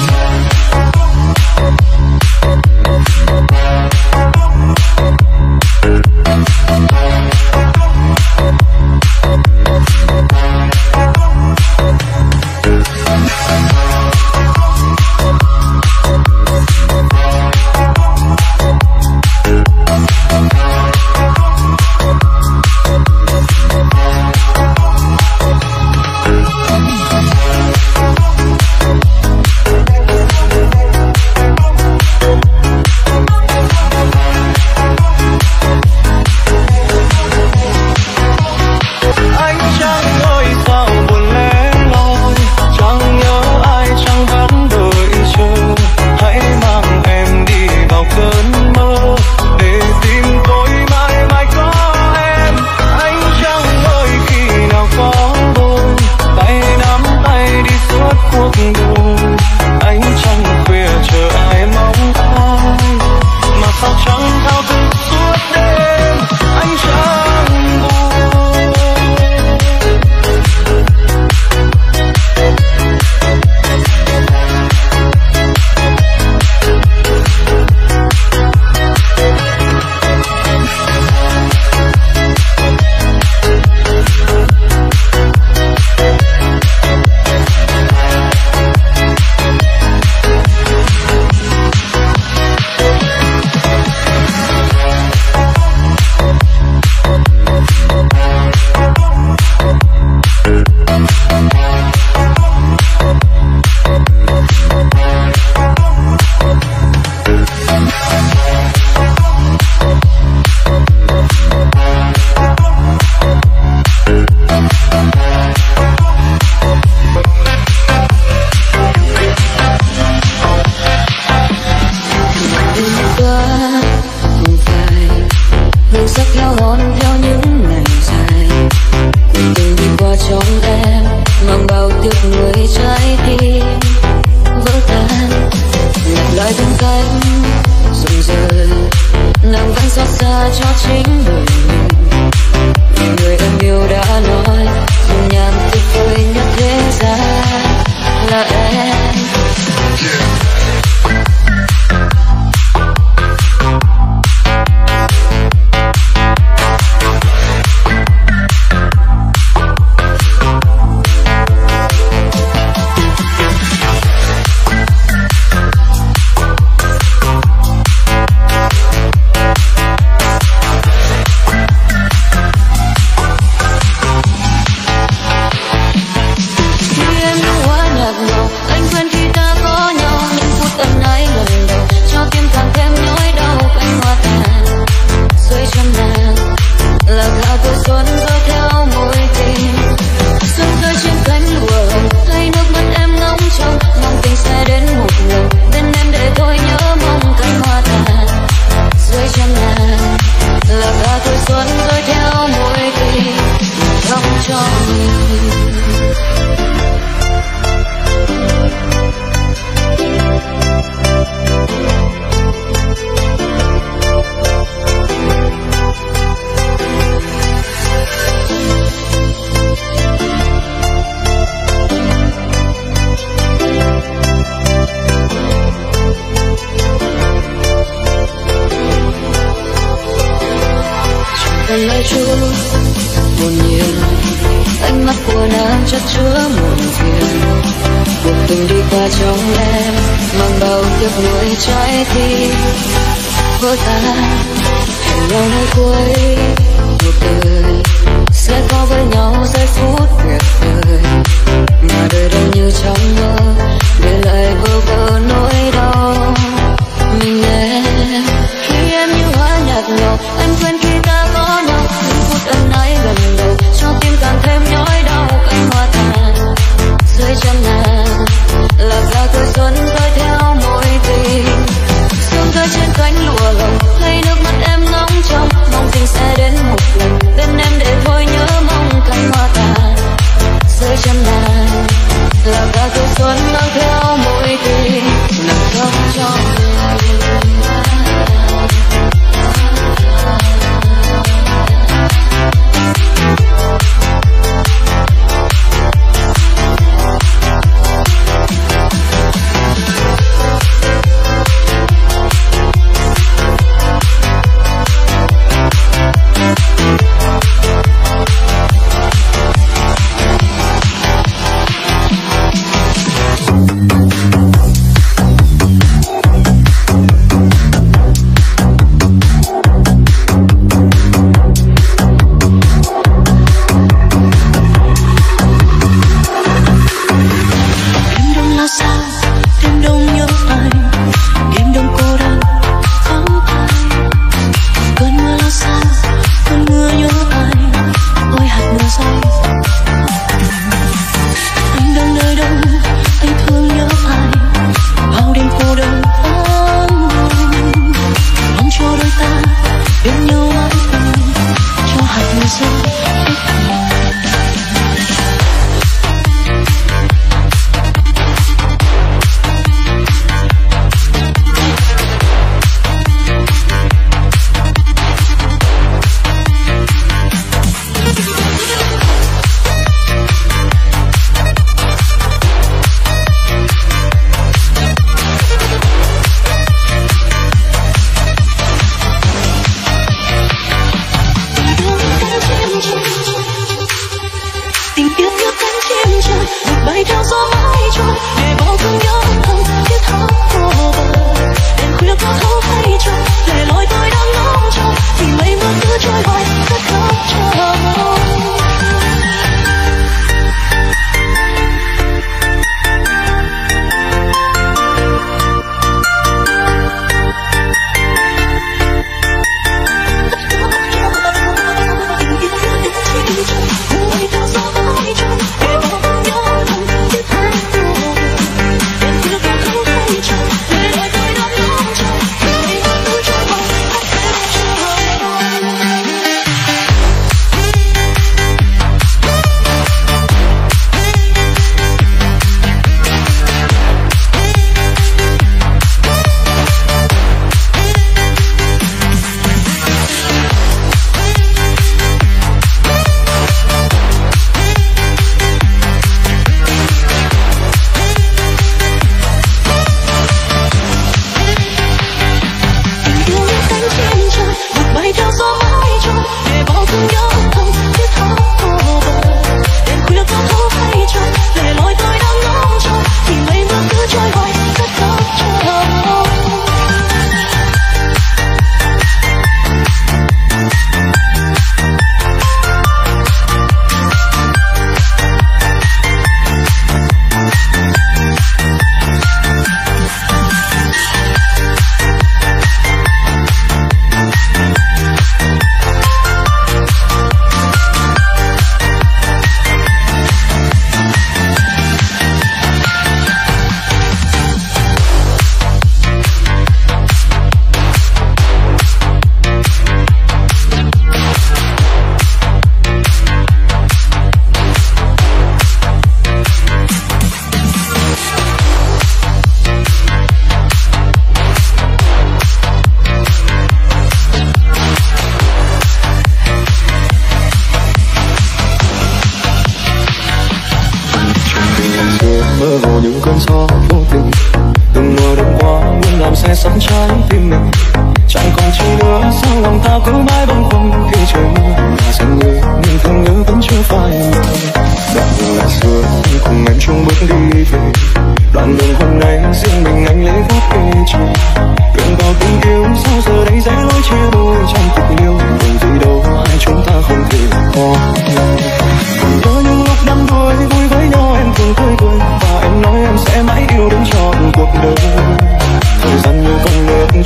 cho chính đời mình. Vì người em yêu đã nói dung nhan tuyệt vời nhất thế gian là em. Trái tim vỡ tan hẹn nhau nơi cuối cuộc đời sẽ có với nhau giây phút tuyệt vời mà đời đâu như trong mơ để lại bơ vơ nỗi đau mình em. Khi em như hoa nhạt nhòa anh quên khi ta có nhau những phút ân ái gần đầu cho tim càng thêm nhói đau cánh hoa tàn dưới chân nàng là cả tuổi xuân rơi theo môi tình. Sương rơi trên cánh lụa hồng hay nước mắt em nóng trong mong tình sẽ đến một lần bên em để thôi nhớ mong cánh hoa tàn dưới chân nàng là cả tuổi xuân mang theo môi tình.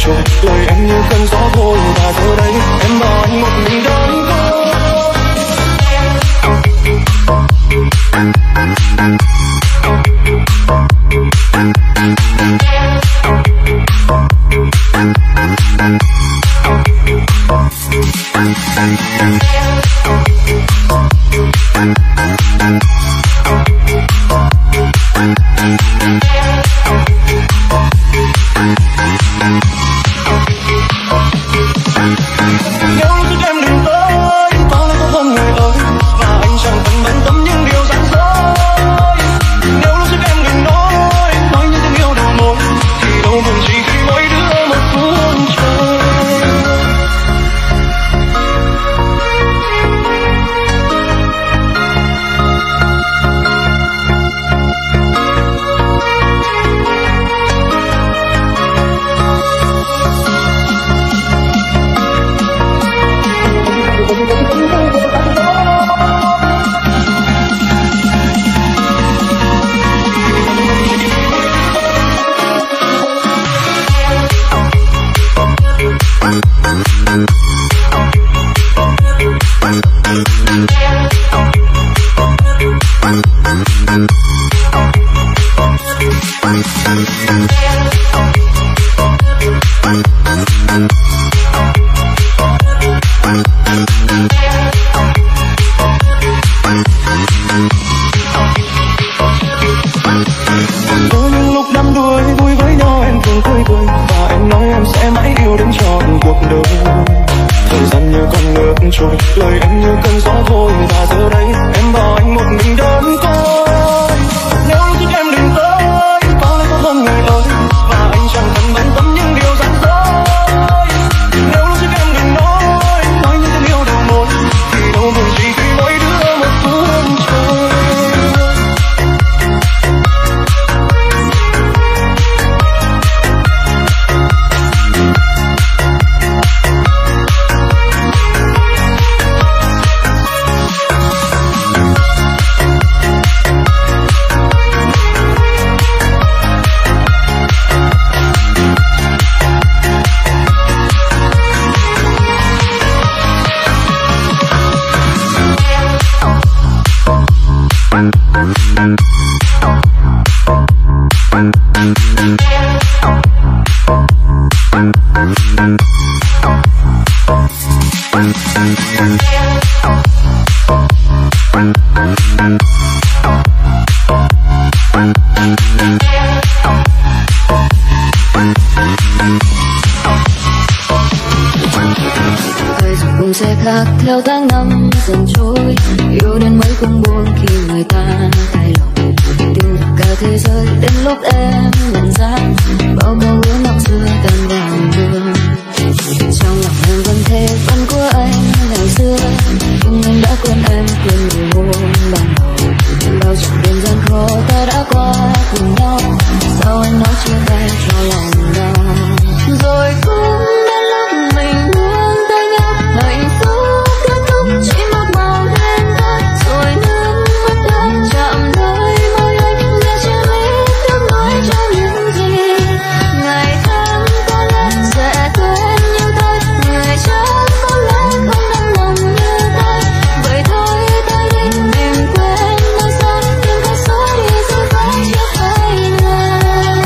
trôi. Lời em như cơn gió thôi và giờ đây em và anh một mình đơn côi. Theo tháng năm dần trôi, yêu đến mấy cũng buồn khi người ta thay lòng. Tìm cả thế giới đến lúc em nhận ra bao câu hứa năm xưa tan vào đường. Trong lòng em vẫn thế vẫn của anh ngày xưa, nhưng anh đã quên em quên người hôn ban đầu. Bao chặng đêm gian khó ta đã qua cùng nhau, sao anh nói chia tay cho lòng đau. Rồi cũng đến lúc mình buông tay nhau, hạnh phúc chỉ một màu đen thôi, rồi nước mắt đã chạm đôi môi anh, để chưa biết được nói cho những gì. Ngày tháng có lẽ sẽ quên như tôi, người chắc có lẽ không đắm nồng như tôi. Vậy thôi tôi đi mình quên nơi xa, nhưng có số đi rồi phải chưa phải ngờ.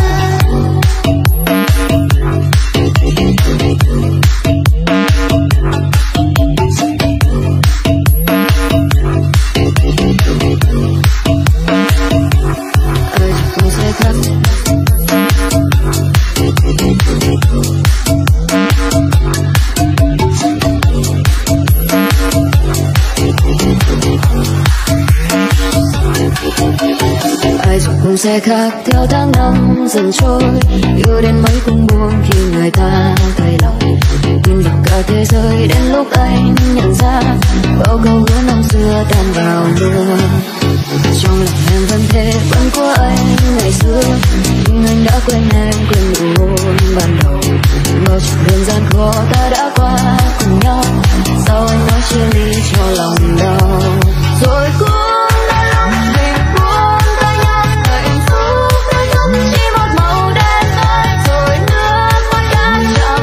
Ai rồi cũng sẽ khác theo tháng năm dần trôi, yêu đến mấy cũng buồn khi người ta thay lòng. Tin vào cả thế giới đến lúc anh nhận ra bao câu hứa năm xưa tan vào mưa. Trong lòng em vẫn thế vẫn của anh ngày xưa, nhưng anh đã quên em quên nụ hôn ban đầu. Bao chặng đường gian khó ta đã qua cùng nhau, sao anh nói chia ly cho lòng đau. Rồi cũng đã lúc mình buông tay nhau, hạnh phúc đôi lúc chỉ một màu đen thôi, rồi nước mắt đã chạm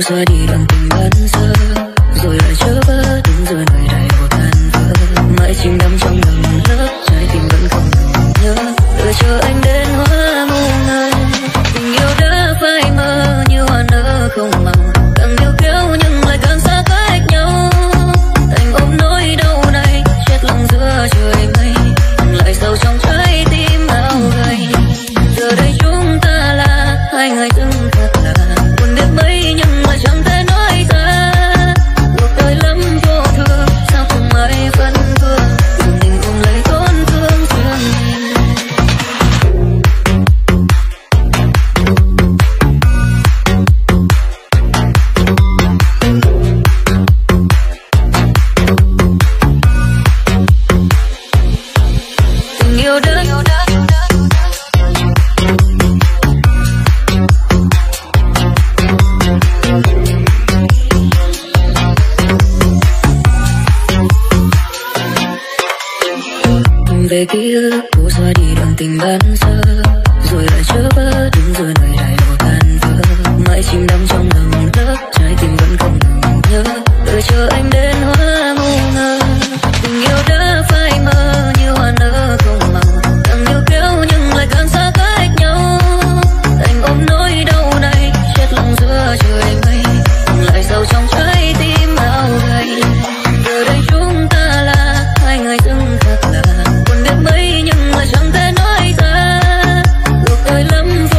xóa đi đoạn tình ban sơ, rồi lại chớ vỡ đứng giữa nơi đầy vô tan vỡ. Mãi chìm đắm trong nồng lớp, trái tim vẫn không ngừng nhớ, đợi chờ anh đến hóa muôn nơi. Tình yêu đã phai mờ như hoa nở không màu, càng níu kéo nhưng lại càng xa cách nhau. Anh ôm nỗi đau này, chết lặng giữa trời mây, lại sâu trong trái tim áo gầy. Giờ đây chúng ta là hai người từng thật là buồn biết mấy nhưng mà chẳng thể nói ra. Cuộc đời lắm vô thường, sao không ai phân vương, dừng mình cùng lấy tổn thương riêng mình. Tình yêu đã về ký ức cố xóa đi đoạn tình ban sơ, rồi lại chớ vỡ đứng giữa nơi đầy vô tan vỡ. Mãi chìm đắm trong nồng lớp, trái tim vẫn không ngừng nhớ, đợi chờ anh đến hóa muôn nơi. Tình yêu đã phai mờ như hoa nở không màu, càng níu kéo nhưng lại càng xa cách nhau. Anh ôm nỗi đau này, chết lặng giữa trời mây, lại sâu trong trái tim áo gầy. Giờ đây chúng ta là hai người từng thật là biết mấy nhưng mà chẳng thể nói ra. Cuộc đời lắm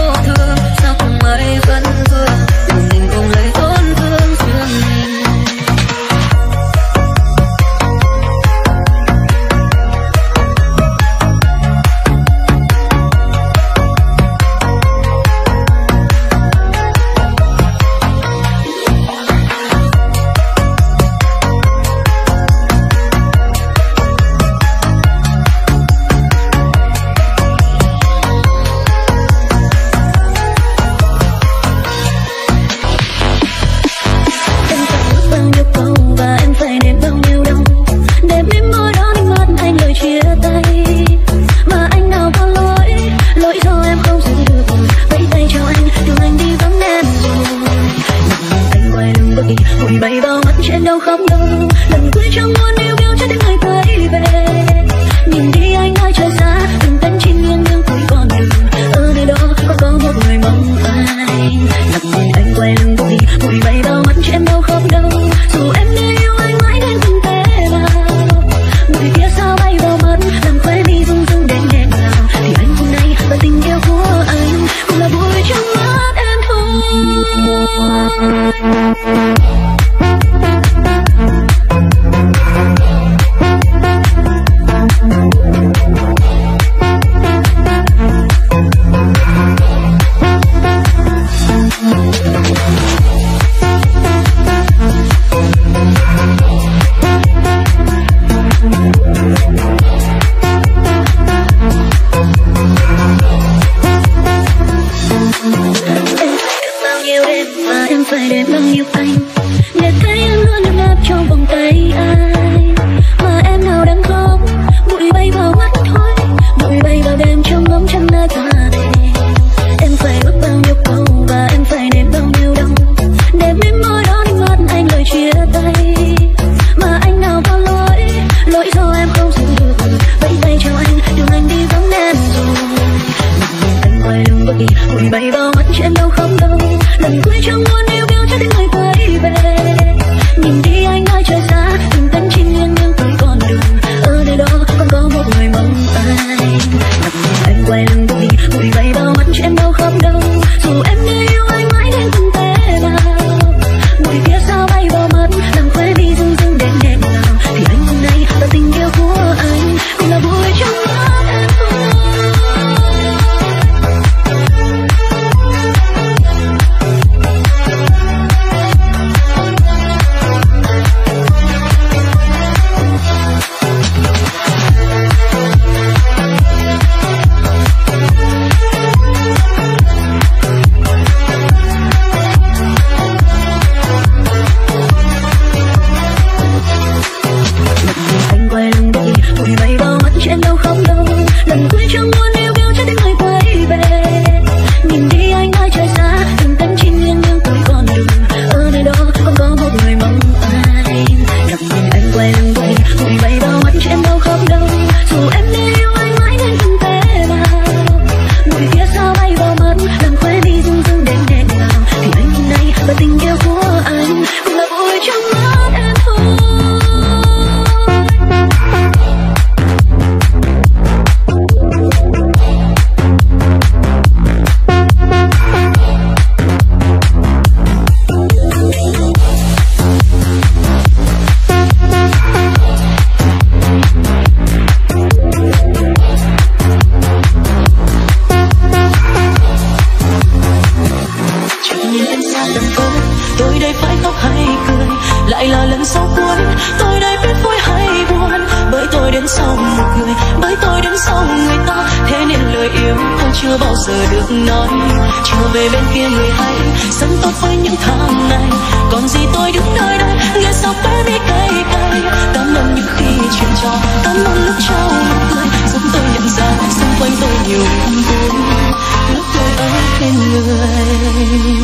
chưa bao giờ được nói. Trở về bên kia người hay sống tốt với những tháng này, còn gì tôi đứng nơi đây nghe sao bé mi cay cay. Cảm ơn những khi chuyện trò, cảm ơn lúc trao nụ cười, giúp tôi nhận ra xung quanh tôi nhiều niềm vui lúc tôi ở bên người.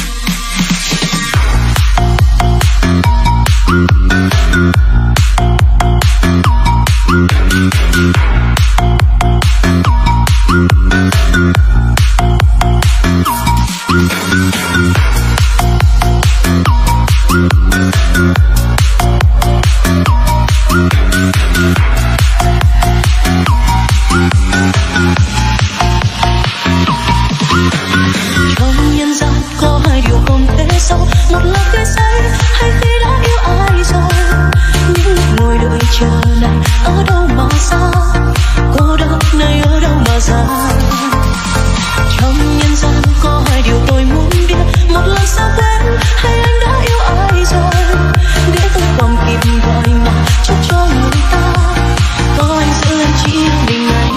Trong nhân gian có hai điều không thể sau, một là khi say hay khi đã yêu ai rồi. Những lúc ngồi đợi chờ này ở đâu mà xa, cô đơn này ở đâu mà ra. Trong nhân gian có hai điều tôi muốn biết, một là sao quên hay anh đã yêu ai rồi. Để tôi còn kịp gọi mà chúc cho người ta, có anh giữ em chỉ mình anh.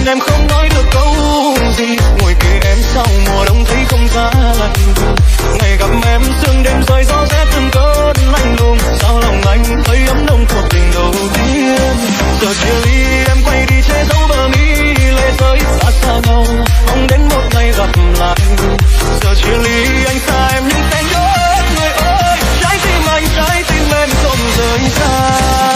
em không nói được câu gì, ngồi kề em sau mùa đông thấy không giá lạnh. Ngày gặp em sương đêm rơi gió rét từng cơn lạnh lùng, sao lòng anh thấy ấm nồng thuộc tình đầu tiên. Giờ chia ly em quay đi che giấu bờ mi lệ rơi xa xa nhau, mong đến một ngày gặp lại. Giờ chia ly anh xa em nhưng sẽ nhớ người ơi, trái tim anh trái tim em không rời xa.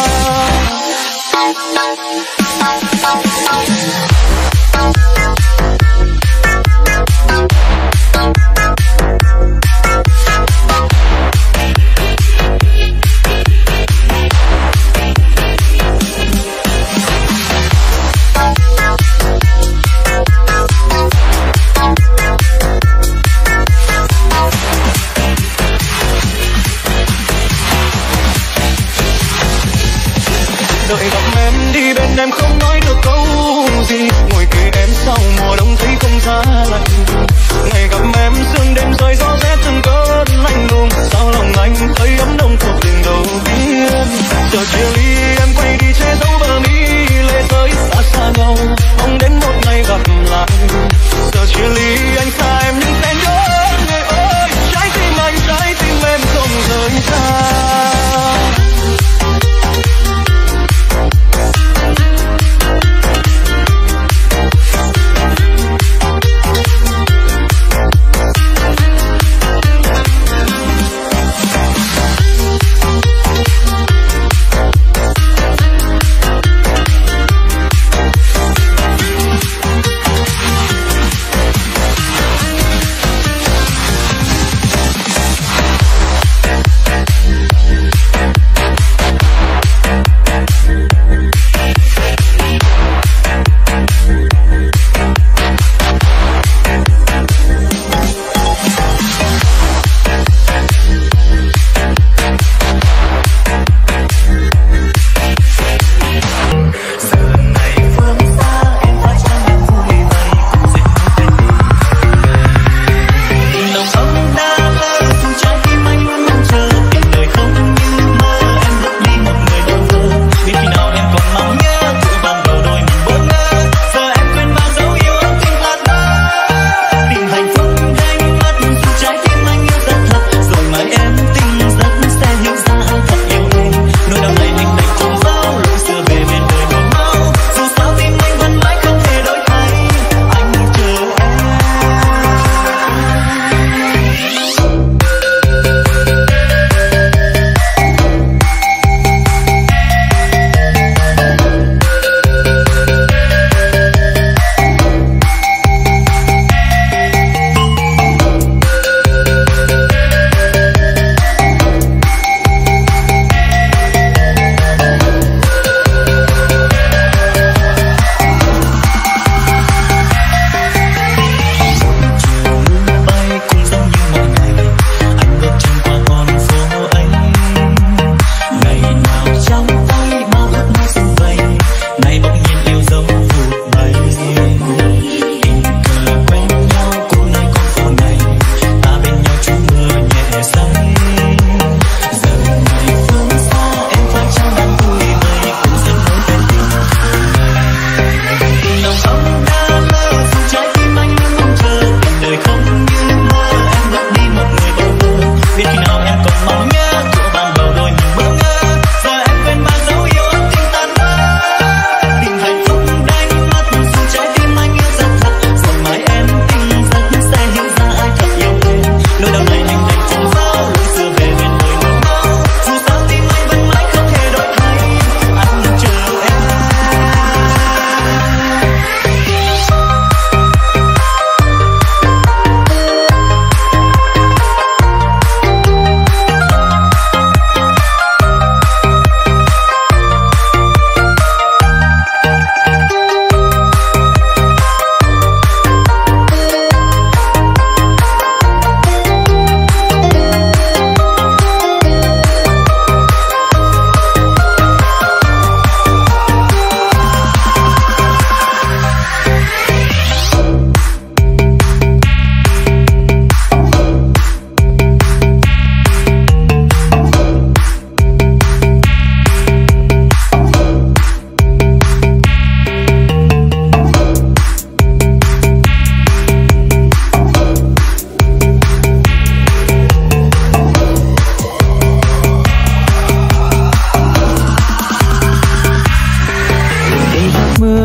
Đợi gặp em đi bên em không nói được câu gì, ngồi kề em sau mùa đông thấy không giá lạnh. Ngày gặp em sương đêm rơi gió rét từng cơn lạnh lùng, sao lòng anh thấy ấm nồng thuộc tình đầu tiên. Giờ chia ly em quay đi che giấu bờ mi lệ rơi xa xa nhau, mong đến một ngày gặp lại. Giờ chia ly anh xa em nhưng sẽ nhớ người ơi, trái tim anh trái tim em không rời xa.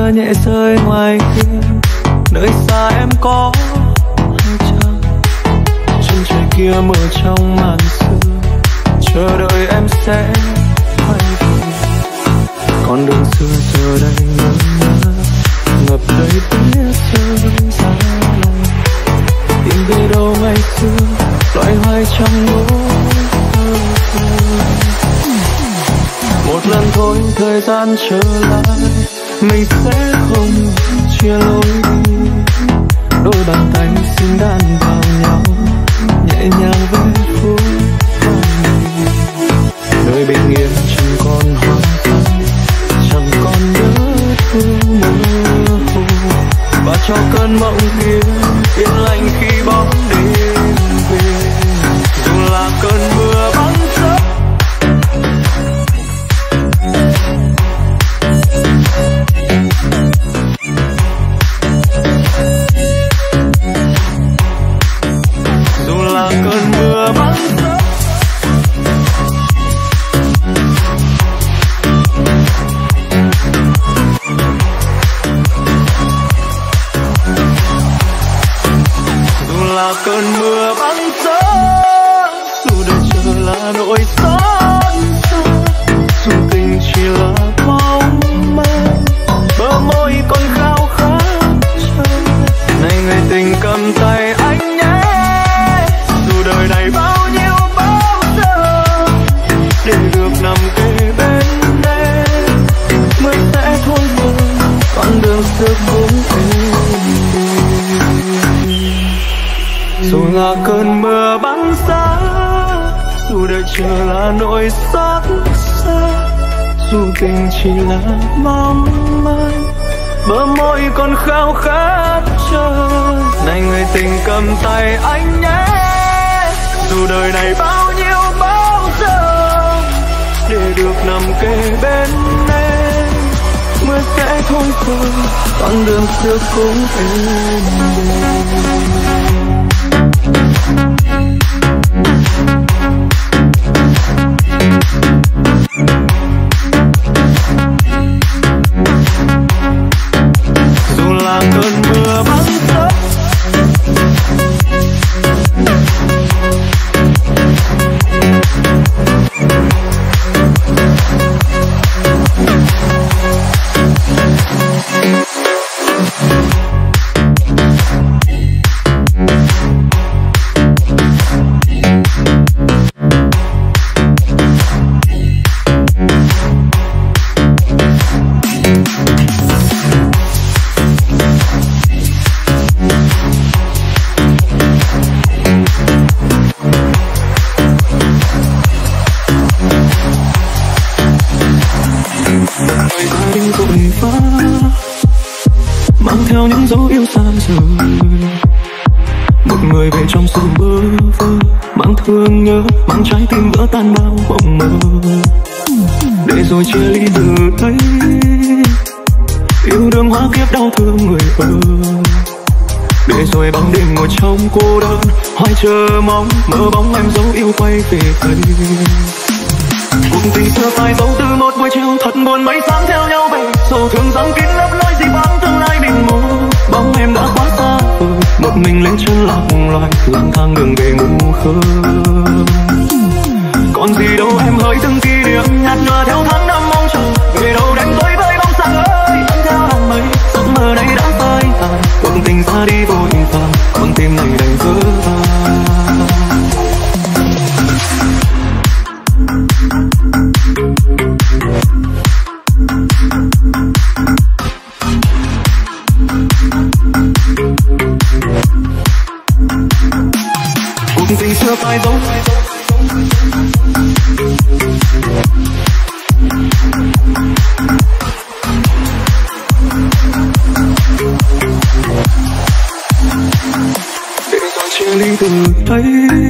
mưa nhẹ rơi ngoài kia, nơi xa em có hay chăng? Chân trời kia mờ trong màn sương, chờ đợi em sẽ quay về. Con đường xưa giờ đây ngỡ ngỡ, ngập đầy tiếng rơi xa lòng. Tìm về đâu ngày xưa, loay hoay trong nỗi thơ. Một lần thôi thời gian trở lại, mình sẽ không chia lối đi. Đôi bàn tay xin đan vào nhau, nhẹ nhàng với phút mình. Nơi bình yên chẳng còn hoang vắng, chẳng còn nhớ thương mơ hồ. Và cho cơn mộng kia yên lành khi bóng đêm về. Dù là cơn mưa băng rớt, dù là cơn mưa băng rớt, dù là cơn mưa băng rớt, dù đời chờ là nỗi xót xa, dù tình chỉ là bóng mơ, bờ môi còn khao khát chờ. Này người tình cầm tay anh nhé, dù đời này bao nhiêu bao giờ, để được nằm kề bên em mới sẽ thôi mơ, con đường xưa cũng êm đềm. Dù là cơn mưa băng giá, dù đời chờ là nỗi xót xa, dù tình chỉ là mong manh, bờ môi còn khao khát chờ. Này người tình cầm tay anh nhé, dù đời này bao nhiêu bao giờ, để được nằm kề bên em mới sẽ thôi thôi, con đường xưa cũng êm đềm. Dù là cơn mưa băng rớt, anh vội vã mang theo những dấu yêu xa rời. Một người về trong sự bơ vơ, mang thương nhớ, mang trái tim vỡ tan bao mộng mơ. Để rồi chia ly từ đây, yêu đương hóa kiếp đau thương người ơi. Để rồi bóng đêm ngồi trong cô đơn, hoài chờ mong mơ bóng em dấu yêu quay về đây. Cuộc tình xưa phải dấu từ một buổi chiều thật buồn, mấy sáng theo nhau về sầu thương rằng kín lấp lối gì vắng tương lai bình mù. Bóng em đã quá xa vời, một mình lên chân lạc loài lang thang đường về mù khơi. Còn gì đâu em hỡi từng kỷ niệm nhạt nhòa theo tháng năm mong chờ, về đâu đánh tối với bóng sáng ơi dẫn theo làn mây. Giấc mơ này đã phai tàn, cuộc tình ra đi vội vàng, con tim này đành vỡ tan. Cuộc tình xưa phai dấu, để rồi chia ly từ đây.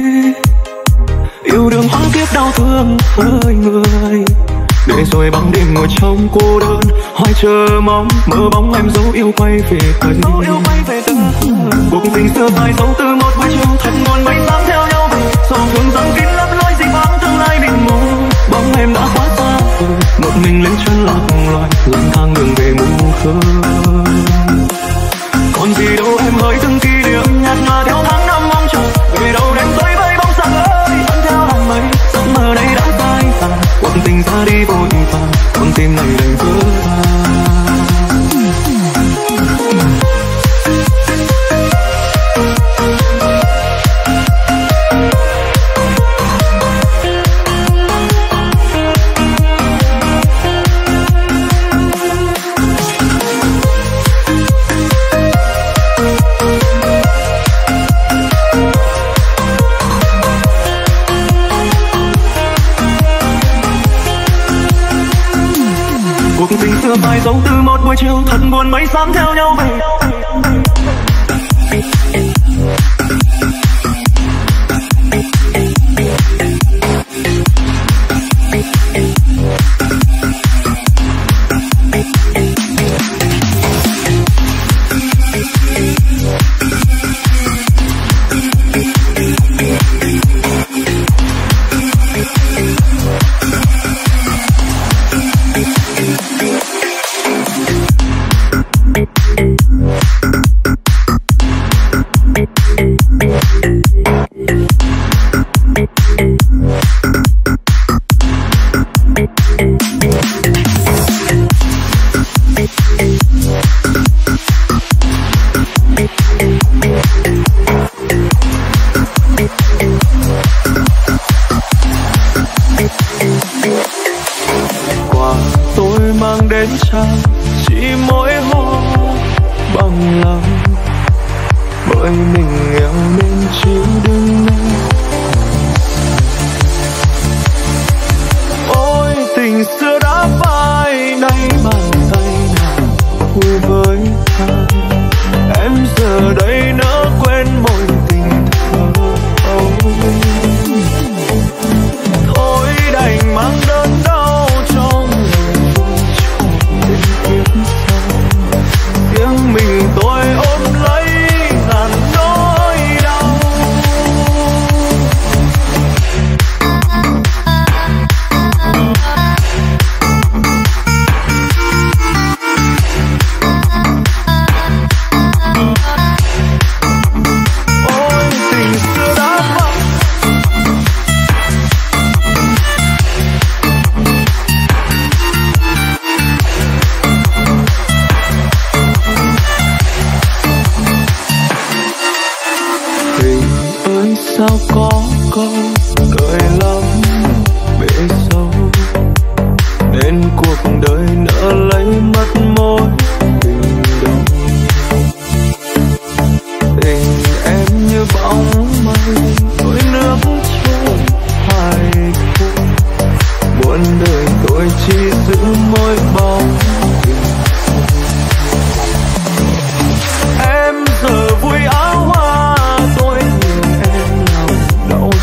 Yêu đương hóa kiếp đau thương với người, để rồi bóng đêm ngồi trong cô đơn, hoài chờ mong mơ bóng em dấu yêu quay về đây. Cuộc tình xưa phải dấu từ một buổi chiều thật buồn, mấy sáng theo nhau về sầu thương rằng kín lấp lối gì vắng tương lai bình mù. Bóng em đã quá xa vời, một mình lên chân lạc loài lang thang đường về mù khơi. Còn gì đâu em hỡi từng kỷ niệm nhạt nhòa theo tháng năm mong chờ, về đâu đến tới với bóng sáng ơi vẫn theo làn mây. Giấc mơ này đã phai tàn, cuộc tình ra đi vội vàng, con tim này đành vỡ tan. Cuộc tình xưa phải giống từ một buổi chiều thật buồn mấy sớm theo nhau về. Quà tôi mang đến trao chỉ mỗi hoa bằng lòng, bởi mình nghèo nên chịu đựng này. Ôi tình xưa đã phai, nay bàn tay nào vui với ai. Em giờ đây nỡ quên mối tình thơ ấu. Thôi đành mang đơn đau trong lòng vui cho đến kiếp sau. Riêng mình tôi ôm lấy ngàn nỗi đau. Ôi tình xưa đã phai. Tình ơi sao có câu cười lắm bể sâu, nên cuộc đời nỡ lấy mất mối tình đầu. Tình em như bóng mây trôi nước trôi hoài thôi, muôn đời tôi chỉ giữ môi bóng tình. Em giờ vui áo hoa, tôi nhìn em lòng đau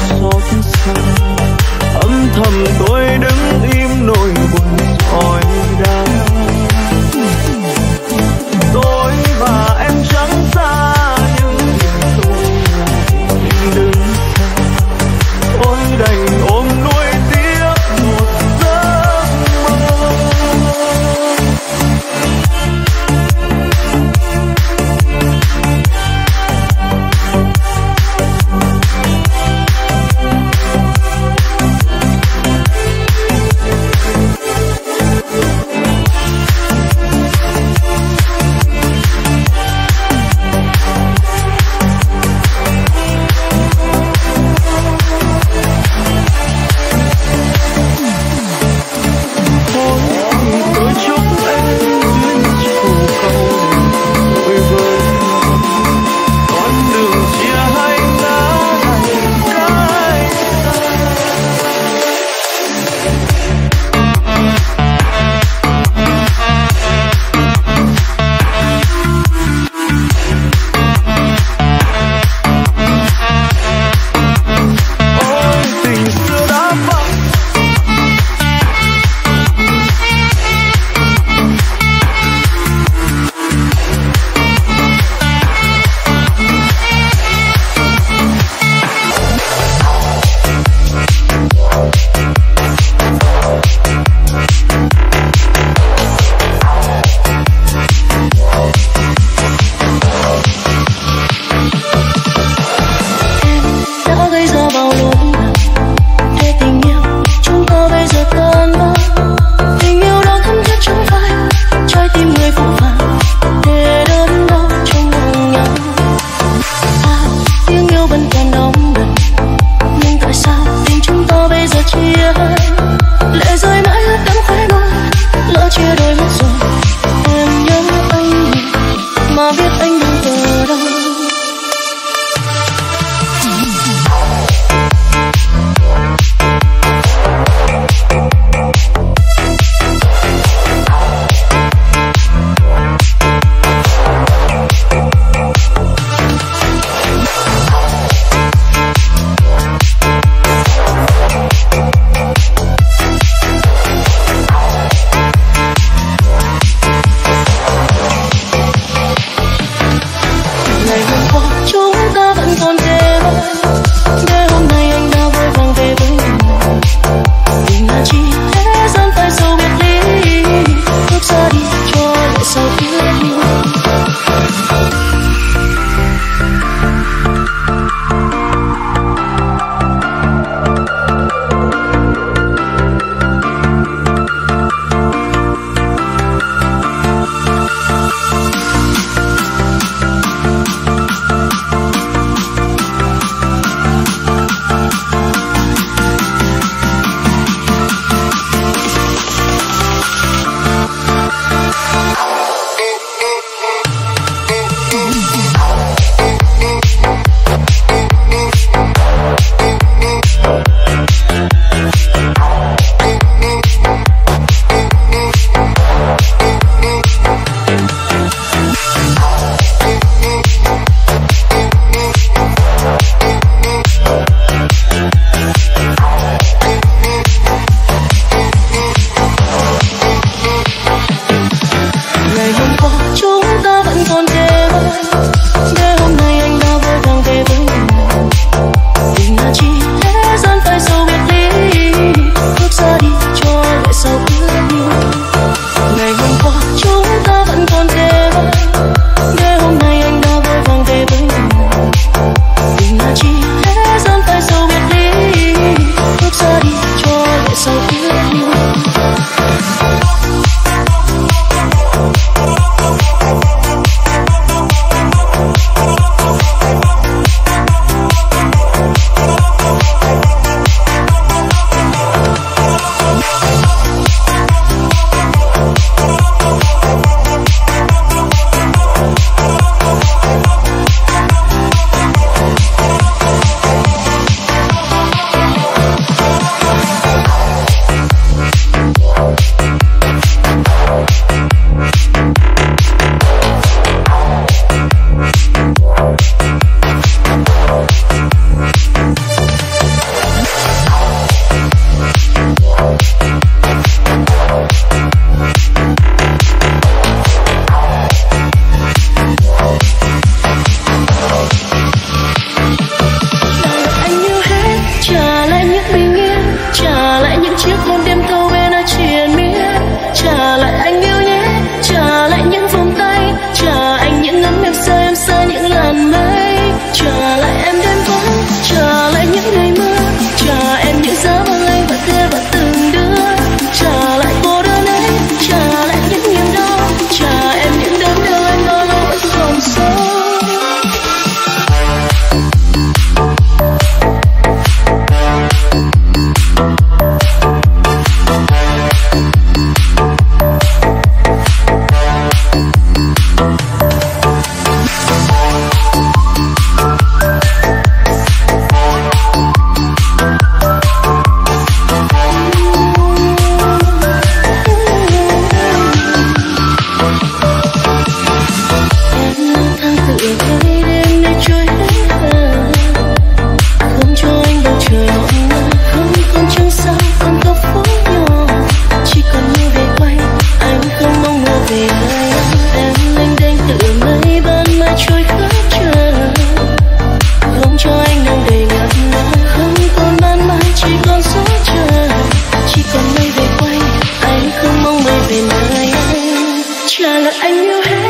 về nơi em lênh đênh tự mấy ban mai trôi khắp trời, không cho anh nắng đầy ngập ngừng, không còn ban mai chỉ còn gió trời, chỉ còn mây về quanh anh không mong mây về nơi em, trả lại anh yêu hết.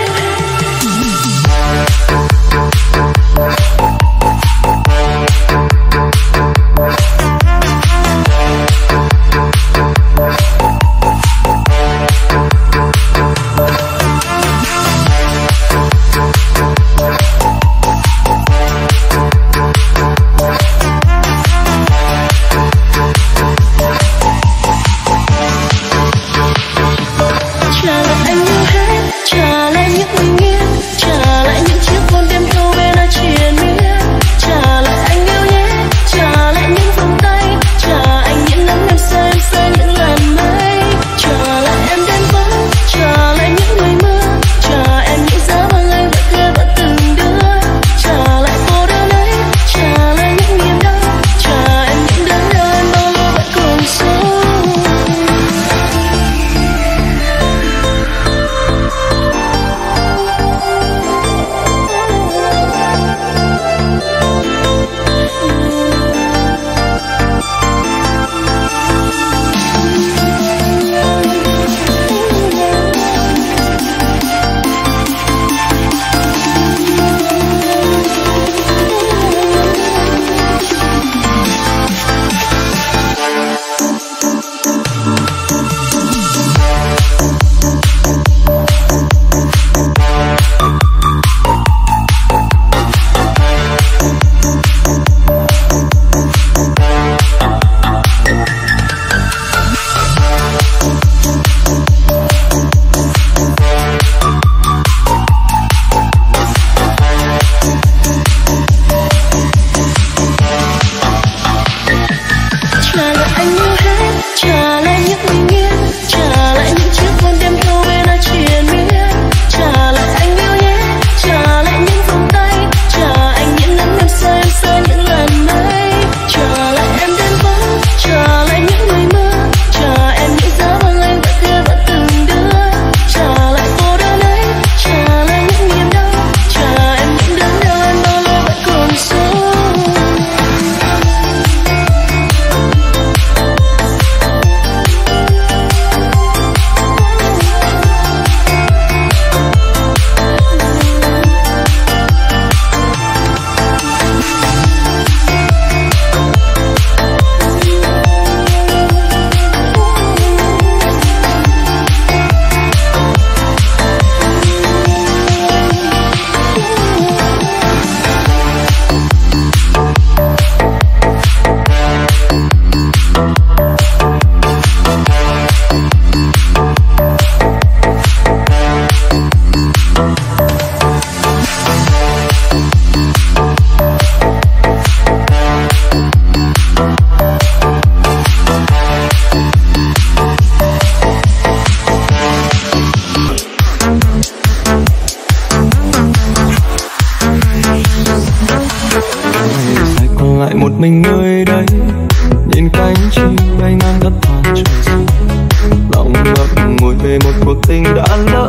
Mình nơi đây nhìn cánh chim bay ngang đất thoáng trời xanh, lòng ngập ngùi về một cuộc tình đã lỡ,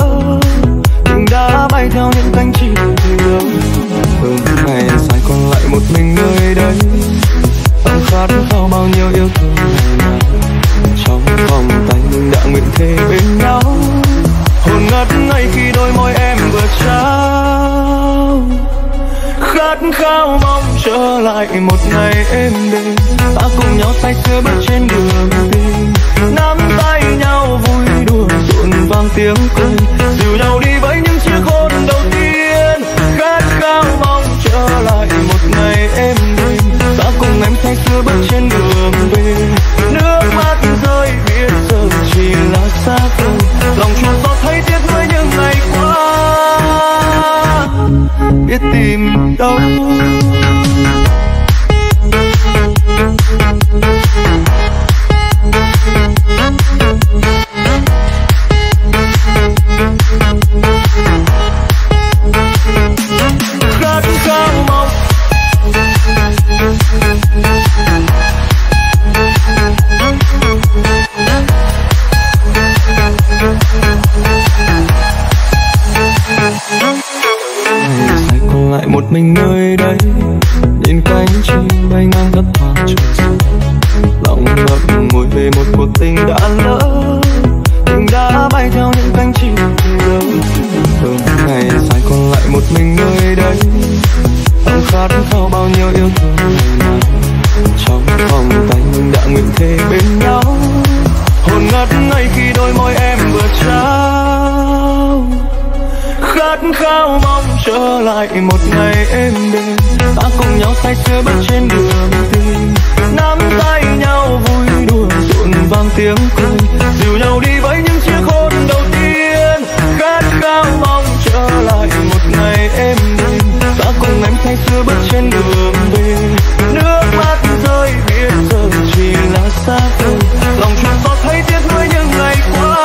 tình đã bay theo những cánh chim từ đâu. Hôm ngày dài còn lại một mình nơi đây, ẩn khát khao bao nhiêu yêu thương ngày nào. Trong vòng tay mình đã nguyện thề bên nhau, hồn ngất ngây khi đôi môi em vừa trao. Khát khao mong trở lại một ngày êm đềm, ta cùng nhau say sưa bước trên đường tình, nắm tay nhau vui đùa rộn vang tiếng cười, dìu nhau đi với những chiếc hôn đầu tiên. Khát khao mong trở lại một ngày êm đềm, ta cùng em say sưa bước trên đường về, nước mắt rơi biết giờ chỉ là xa vời, lòng chua xót thấy tiếc nuối những ngày qua, biết tìm đâu. Khát khao mong mình nơi đây, nhìn cánh chim bay ngang đất hoa trời rơi. Lòng ngậm ngùi về một cuộc tình đã lỡ, tình đã bay theo những cánh chim rơi. Từng ngày dài còn lại một mình nơi đây, lòng khát khao bao nhiêu yêu thương ngày nào. Trong vòng tay mình đã nguyện thề bên nhau, hồn ngất ngây khi đôi môi em vừa trao. Khát khao mong trở lại một ngày êm đềm, ta cùng nhau say sưa bước trên đường tình, nắm tay nhau vui đùa rộn vang tiếng cười, dìu nhau đi với những chiếc hôn đầu tiên. Khát khao mong trở lại một ngày êm đềm, ta cùng em say sưa bước trên đường về. Nước mắt rơi biết giờ chỉ là xa vời, lòng chua xót thấy tiếc nuối những ngày qua.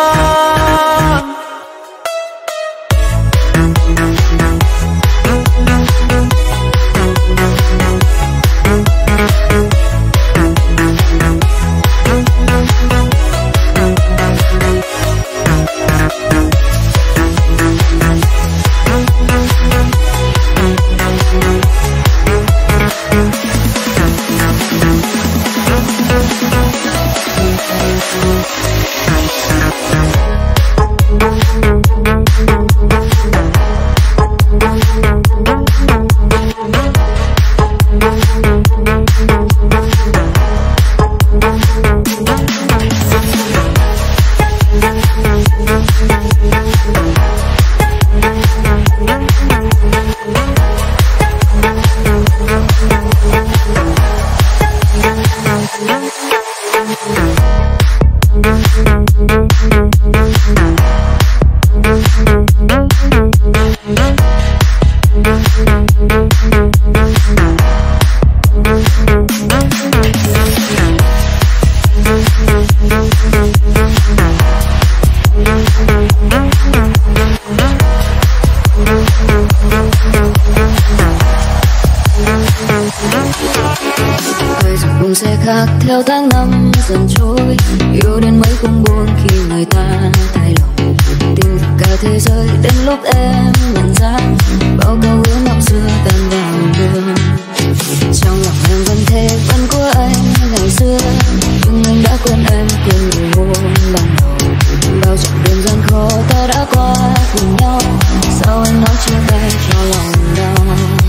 Theo tháng năm dần trôi, yêu đến mấy cũng buồn khi người ta thay lòng. Tình cả thế giới đến lúc em nhận ra, bao câu hứa năm xưa tan vào đường. Trong lòng em vẫn thế vẫn của anh ngày xưa, nhưng anh đã quên em quên người hôn ban đầu. Bao chặng đường gian khó ta đã qua cùng nhau, sao anh nói chia tay cho lòng đau.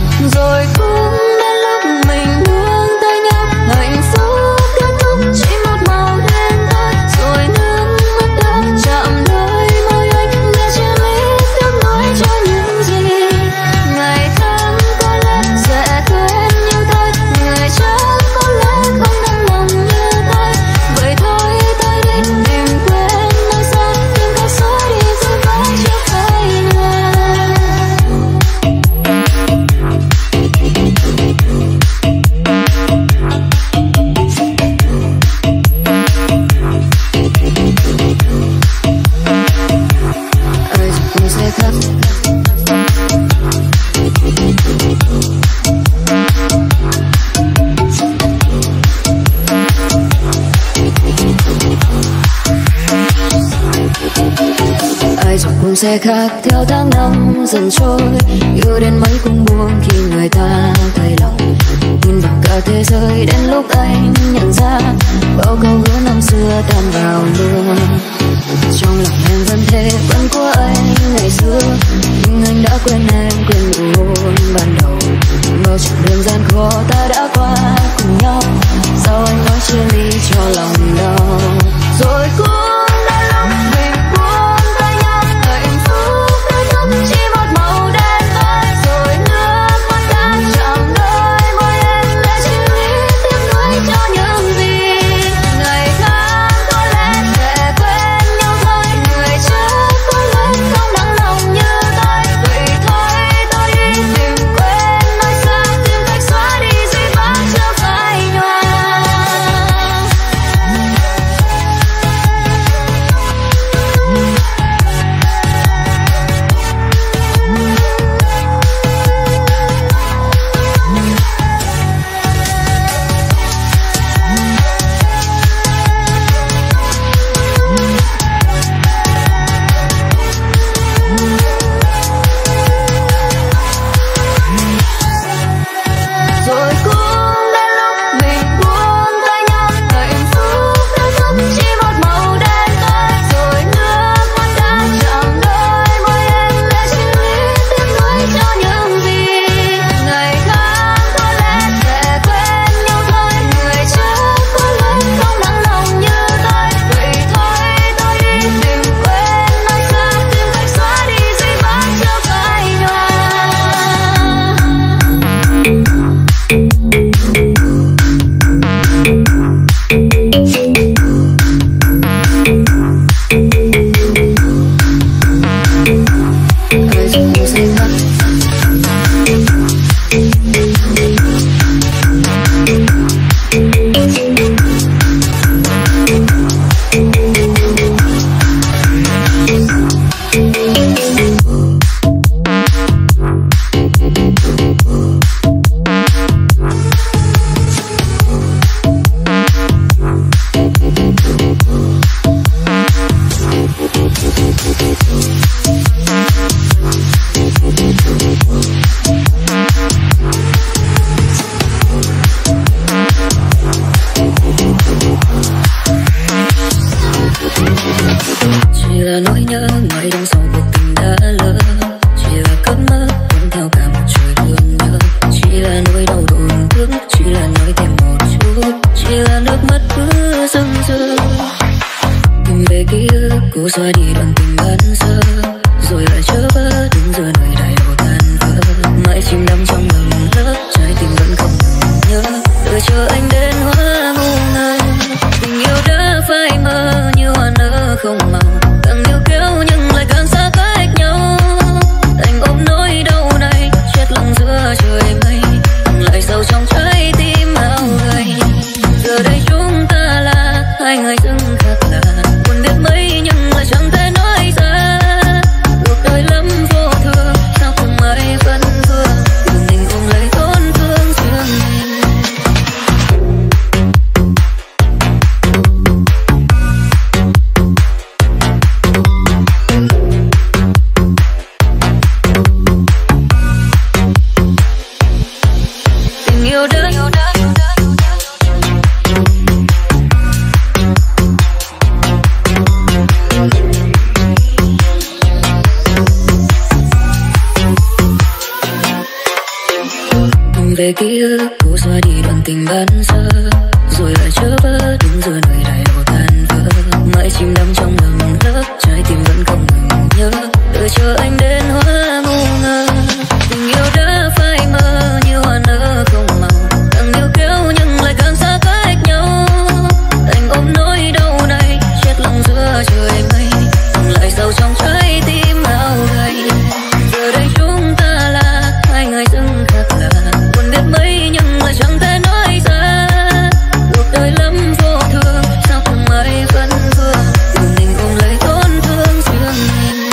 Rồi cũng đến lúc mình buông tay nhau, hạnh phúc chỉ một màu đen tối, rồi nước mắt đã chạm đôi môi anh để chia ly tiếc nuối cho những gì. Ngày tháng có lẽ sẽ quên nhau thôi, người chắc có lẽ không đau lòng như tôi. Vậy thôi tôi đi tìm quên nơi xa, tìm cách xóa đi dư vãi trước tay người. Ai rồi cũng sẽ khác theo tháng năm dần trôi, yêu đến mấy cũng buồn khi người ta thay lòng. Nhìn vào cả thế giới đến lúc anh nhận ra, bao câu hứa năm xưa tan vào mưa. Trong lòng em vẫn thế vẫn của anh ngày xưa, nhưng anh đã quên em quên nụ hôn ban đầu. Bao chặng đường gian khó ta đã qua cùng nhau, sao anh nói chia ly cho lòng đau. Rồi cũng đã lúc mình buông tay nhau, hạnh phúc đã thấm chỉ một màu đen tối, rồi nước mắt đã chạm đôi môi em để chia ly tiếc nuối cho những gì. Ngày tháng có lẽ sẽ quên nhau thôi, người chắc có mãi đằng sau cuộc tình đã lỡ, chỉ là cơn mơ cuốn theo cả một trời thương nhớ, chỉ là nỗi đau đớn thức, chỉ là nói thêm một chút, chỉ là nước mắt cứ rưng rưng. Tìm về ký ức cố xóa đi đoạn tình ban sơ, rồi lại chớ vỡ đứng giữa nơi đại lộ tan vỡ, mãi chìm đắm trong lầm lỡ, trái tim vẫn không ngừng nhớ, đợi chờ anh đến hóa ngu ngơ. Tình yêu đã phai mờ như hoa nở không màu, càng níu kéo nhưng lại càng xa cách nhau. Anh ôm nỗi đau này chết lặng giữa trời mây, lại sâu trong trái tim ao gầy. Giờ đây chúng ta là hai người dưng khác lạ, buồn biết mấy nhưng lại chẳng thể nói ra. Cuộc đời lắm vô thường, sao không ai vẫn vương, đường mình ôm lấy tổn thương riêng mình. Tình yêu đã về ký ức cố xóa đi đoạn tình ban sơ, rồi lại chớ vỡ đứng giữa nơi đại lộ tan vỡ, mãi chìm đắm trong lầm lỡ, trái tim vẫn không ngừng nhớ, đợi chờ anh đến hóa ngu ngơ. Tình yêu đã phai mờ như hoa nở không màu, càng níu kéo nhưng lại càng xa cách nhau. Anh ôm nỗi đau này chết lặng giữa trời mây, lại sâu trong trái tim ao gầy. Giờ đây chúng ta là hai người dưng khác lạ, biết mấy nhưng lại chẳng thể nói ra. Cuộc đời lắm vô thường, sao không ai vẫn vương, đường mình ôm lấy tổn thương riêng mình.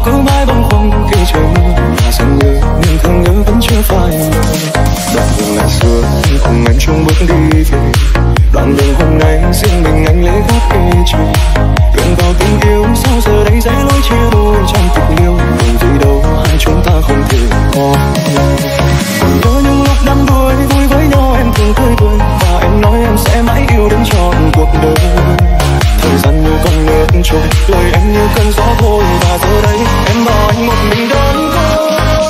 cứ mãi bâng khuâng khi trời mưa và dần nhớ nhưng thương nhớ vẫn chưa phai mờ. Đoạn đường ngày xưa cùng anh chung bước đi về, đoạn đường hôm nay riêng mình anh lấy gác kê trời. Nguyện vào tình yêu sao giờ đây rẽ lối chia đôi trong tình yêu, đừng gì đâu hai chúng ta không thể có nhau. Còn nhớ những lúc đắm đuối vui với nhau em thường tươi cười, và em nói em sẽ mãi yêu đến trọn cuộc đời. Thời gian như con nước trôi, lời em như cơn gió thôi, và giờ đây em bỏ anh một mình đơn côi.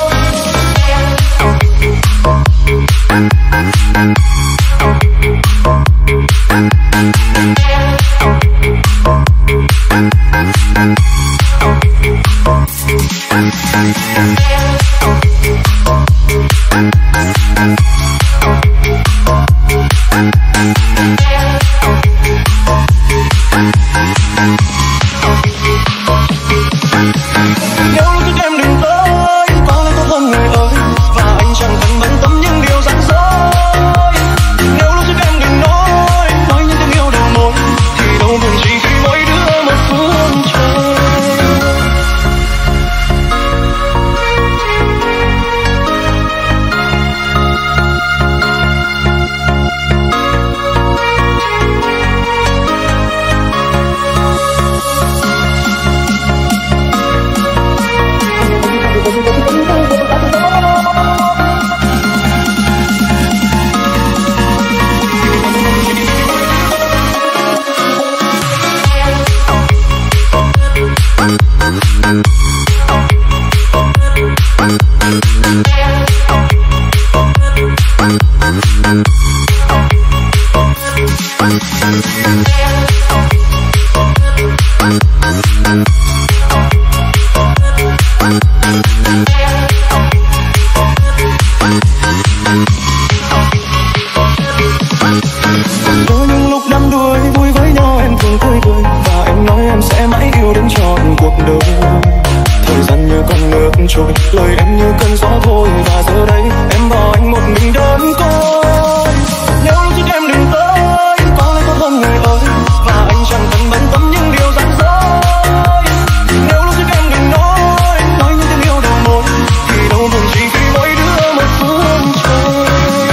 Trôi lời em như cơn gió thôi, và giờ đây em bỏ anh một mình đơn côi. Nếu lúc trước em đừng tới, có lẽ tốt hơn người ơi, và anh chẳng cần bận tâm những điều rắc rối. Nếu lúc trước em đừng nói, nói những tiếng yêu đầu môi, thì đâu buồn chỉ vì mỗi đứa một phương trời.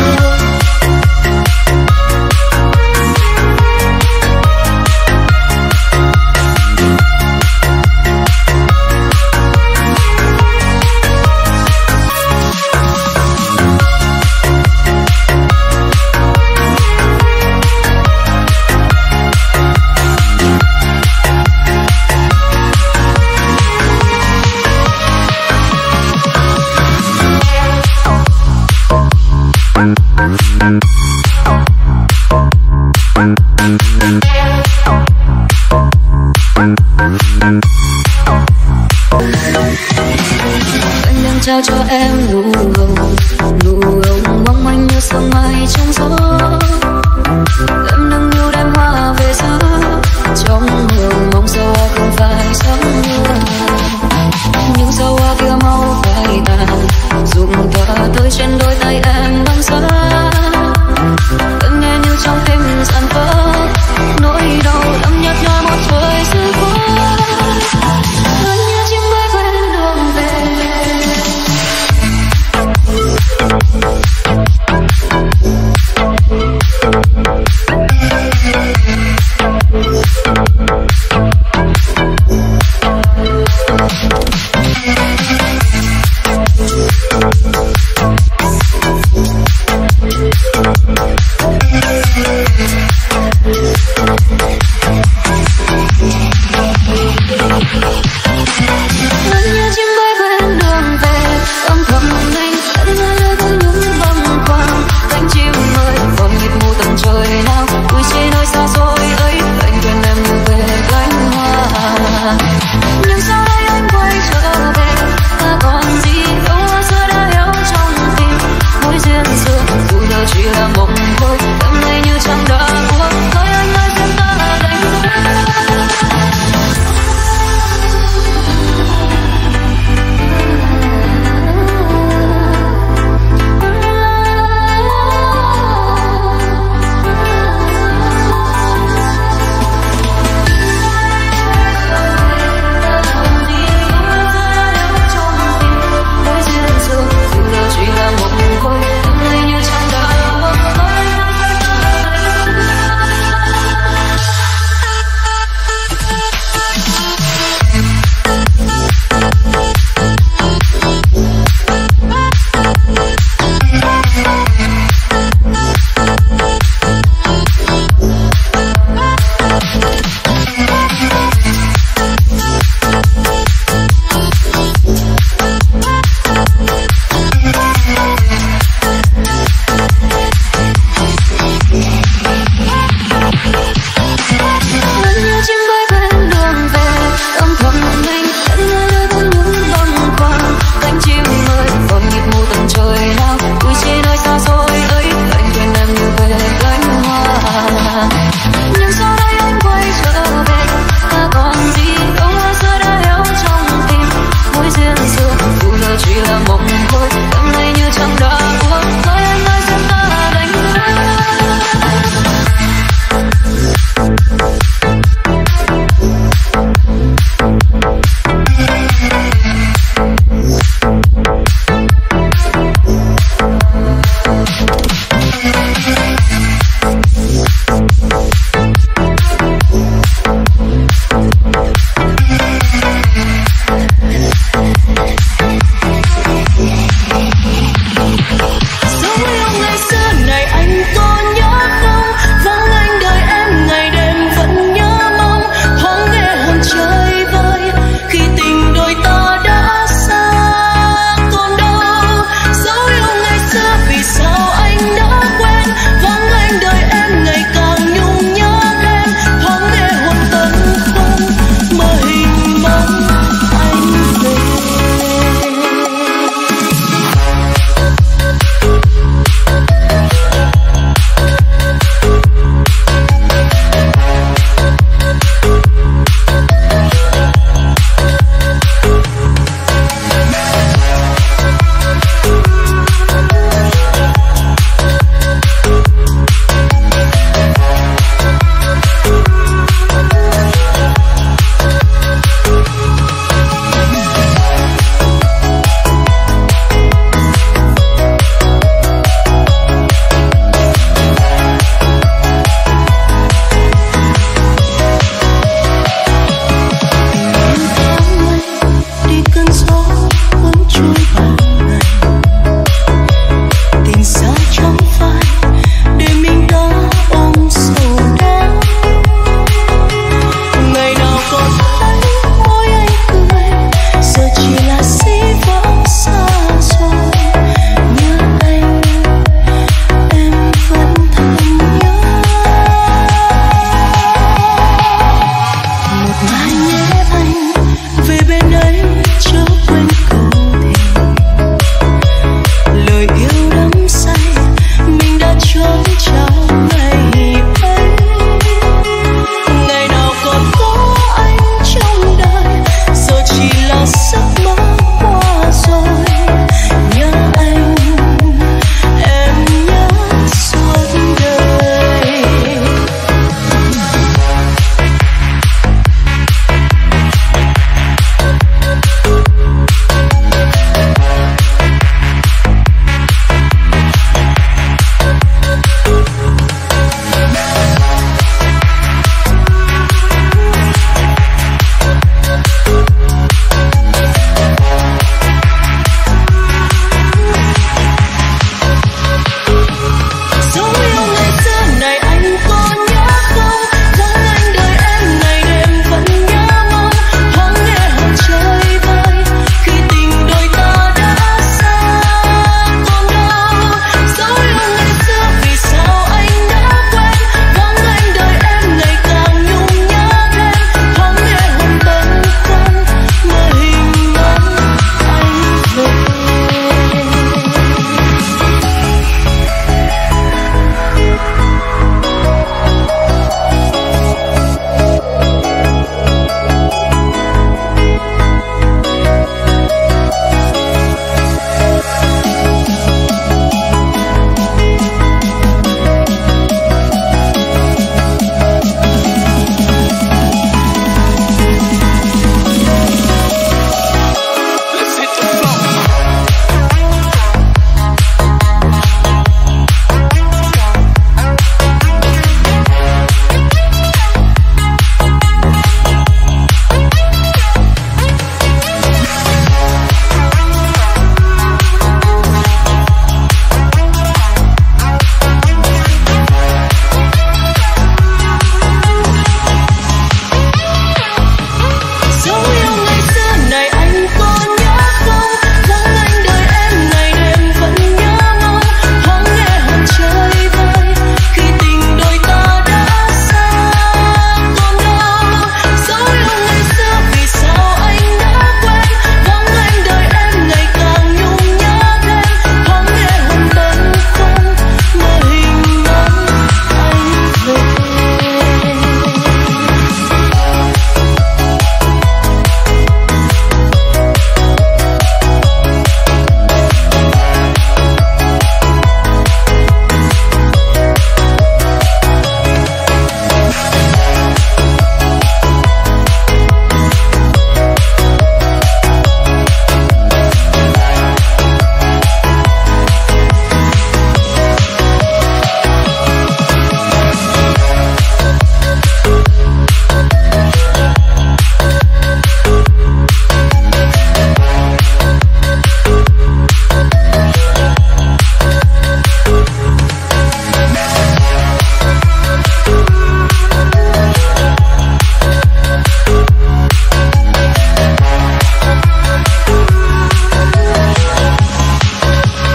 Anh đang trao cho em nụ hồng, nụ hồng mong manh như sương mai trong gió.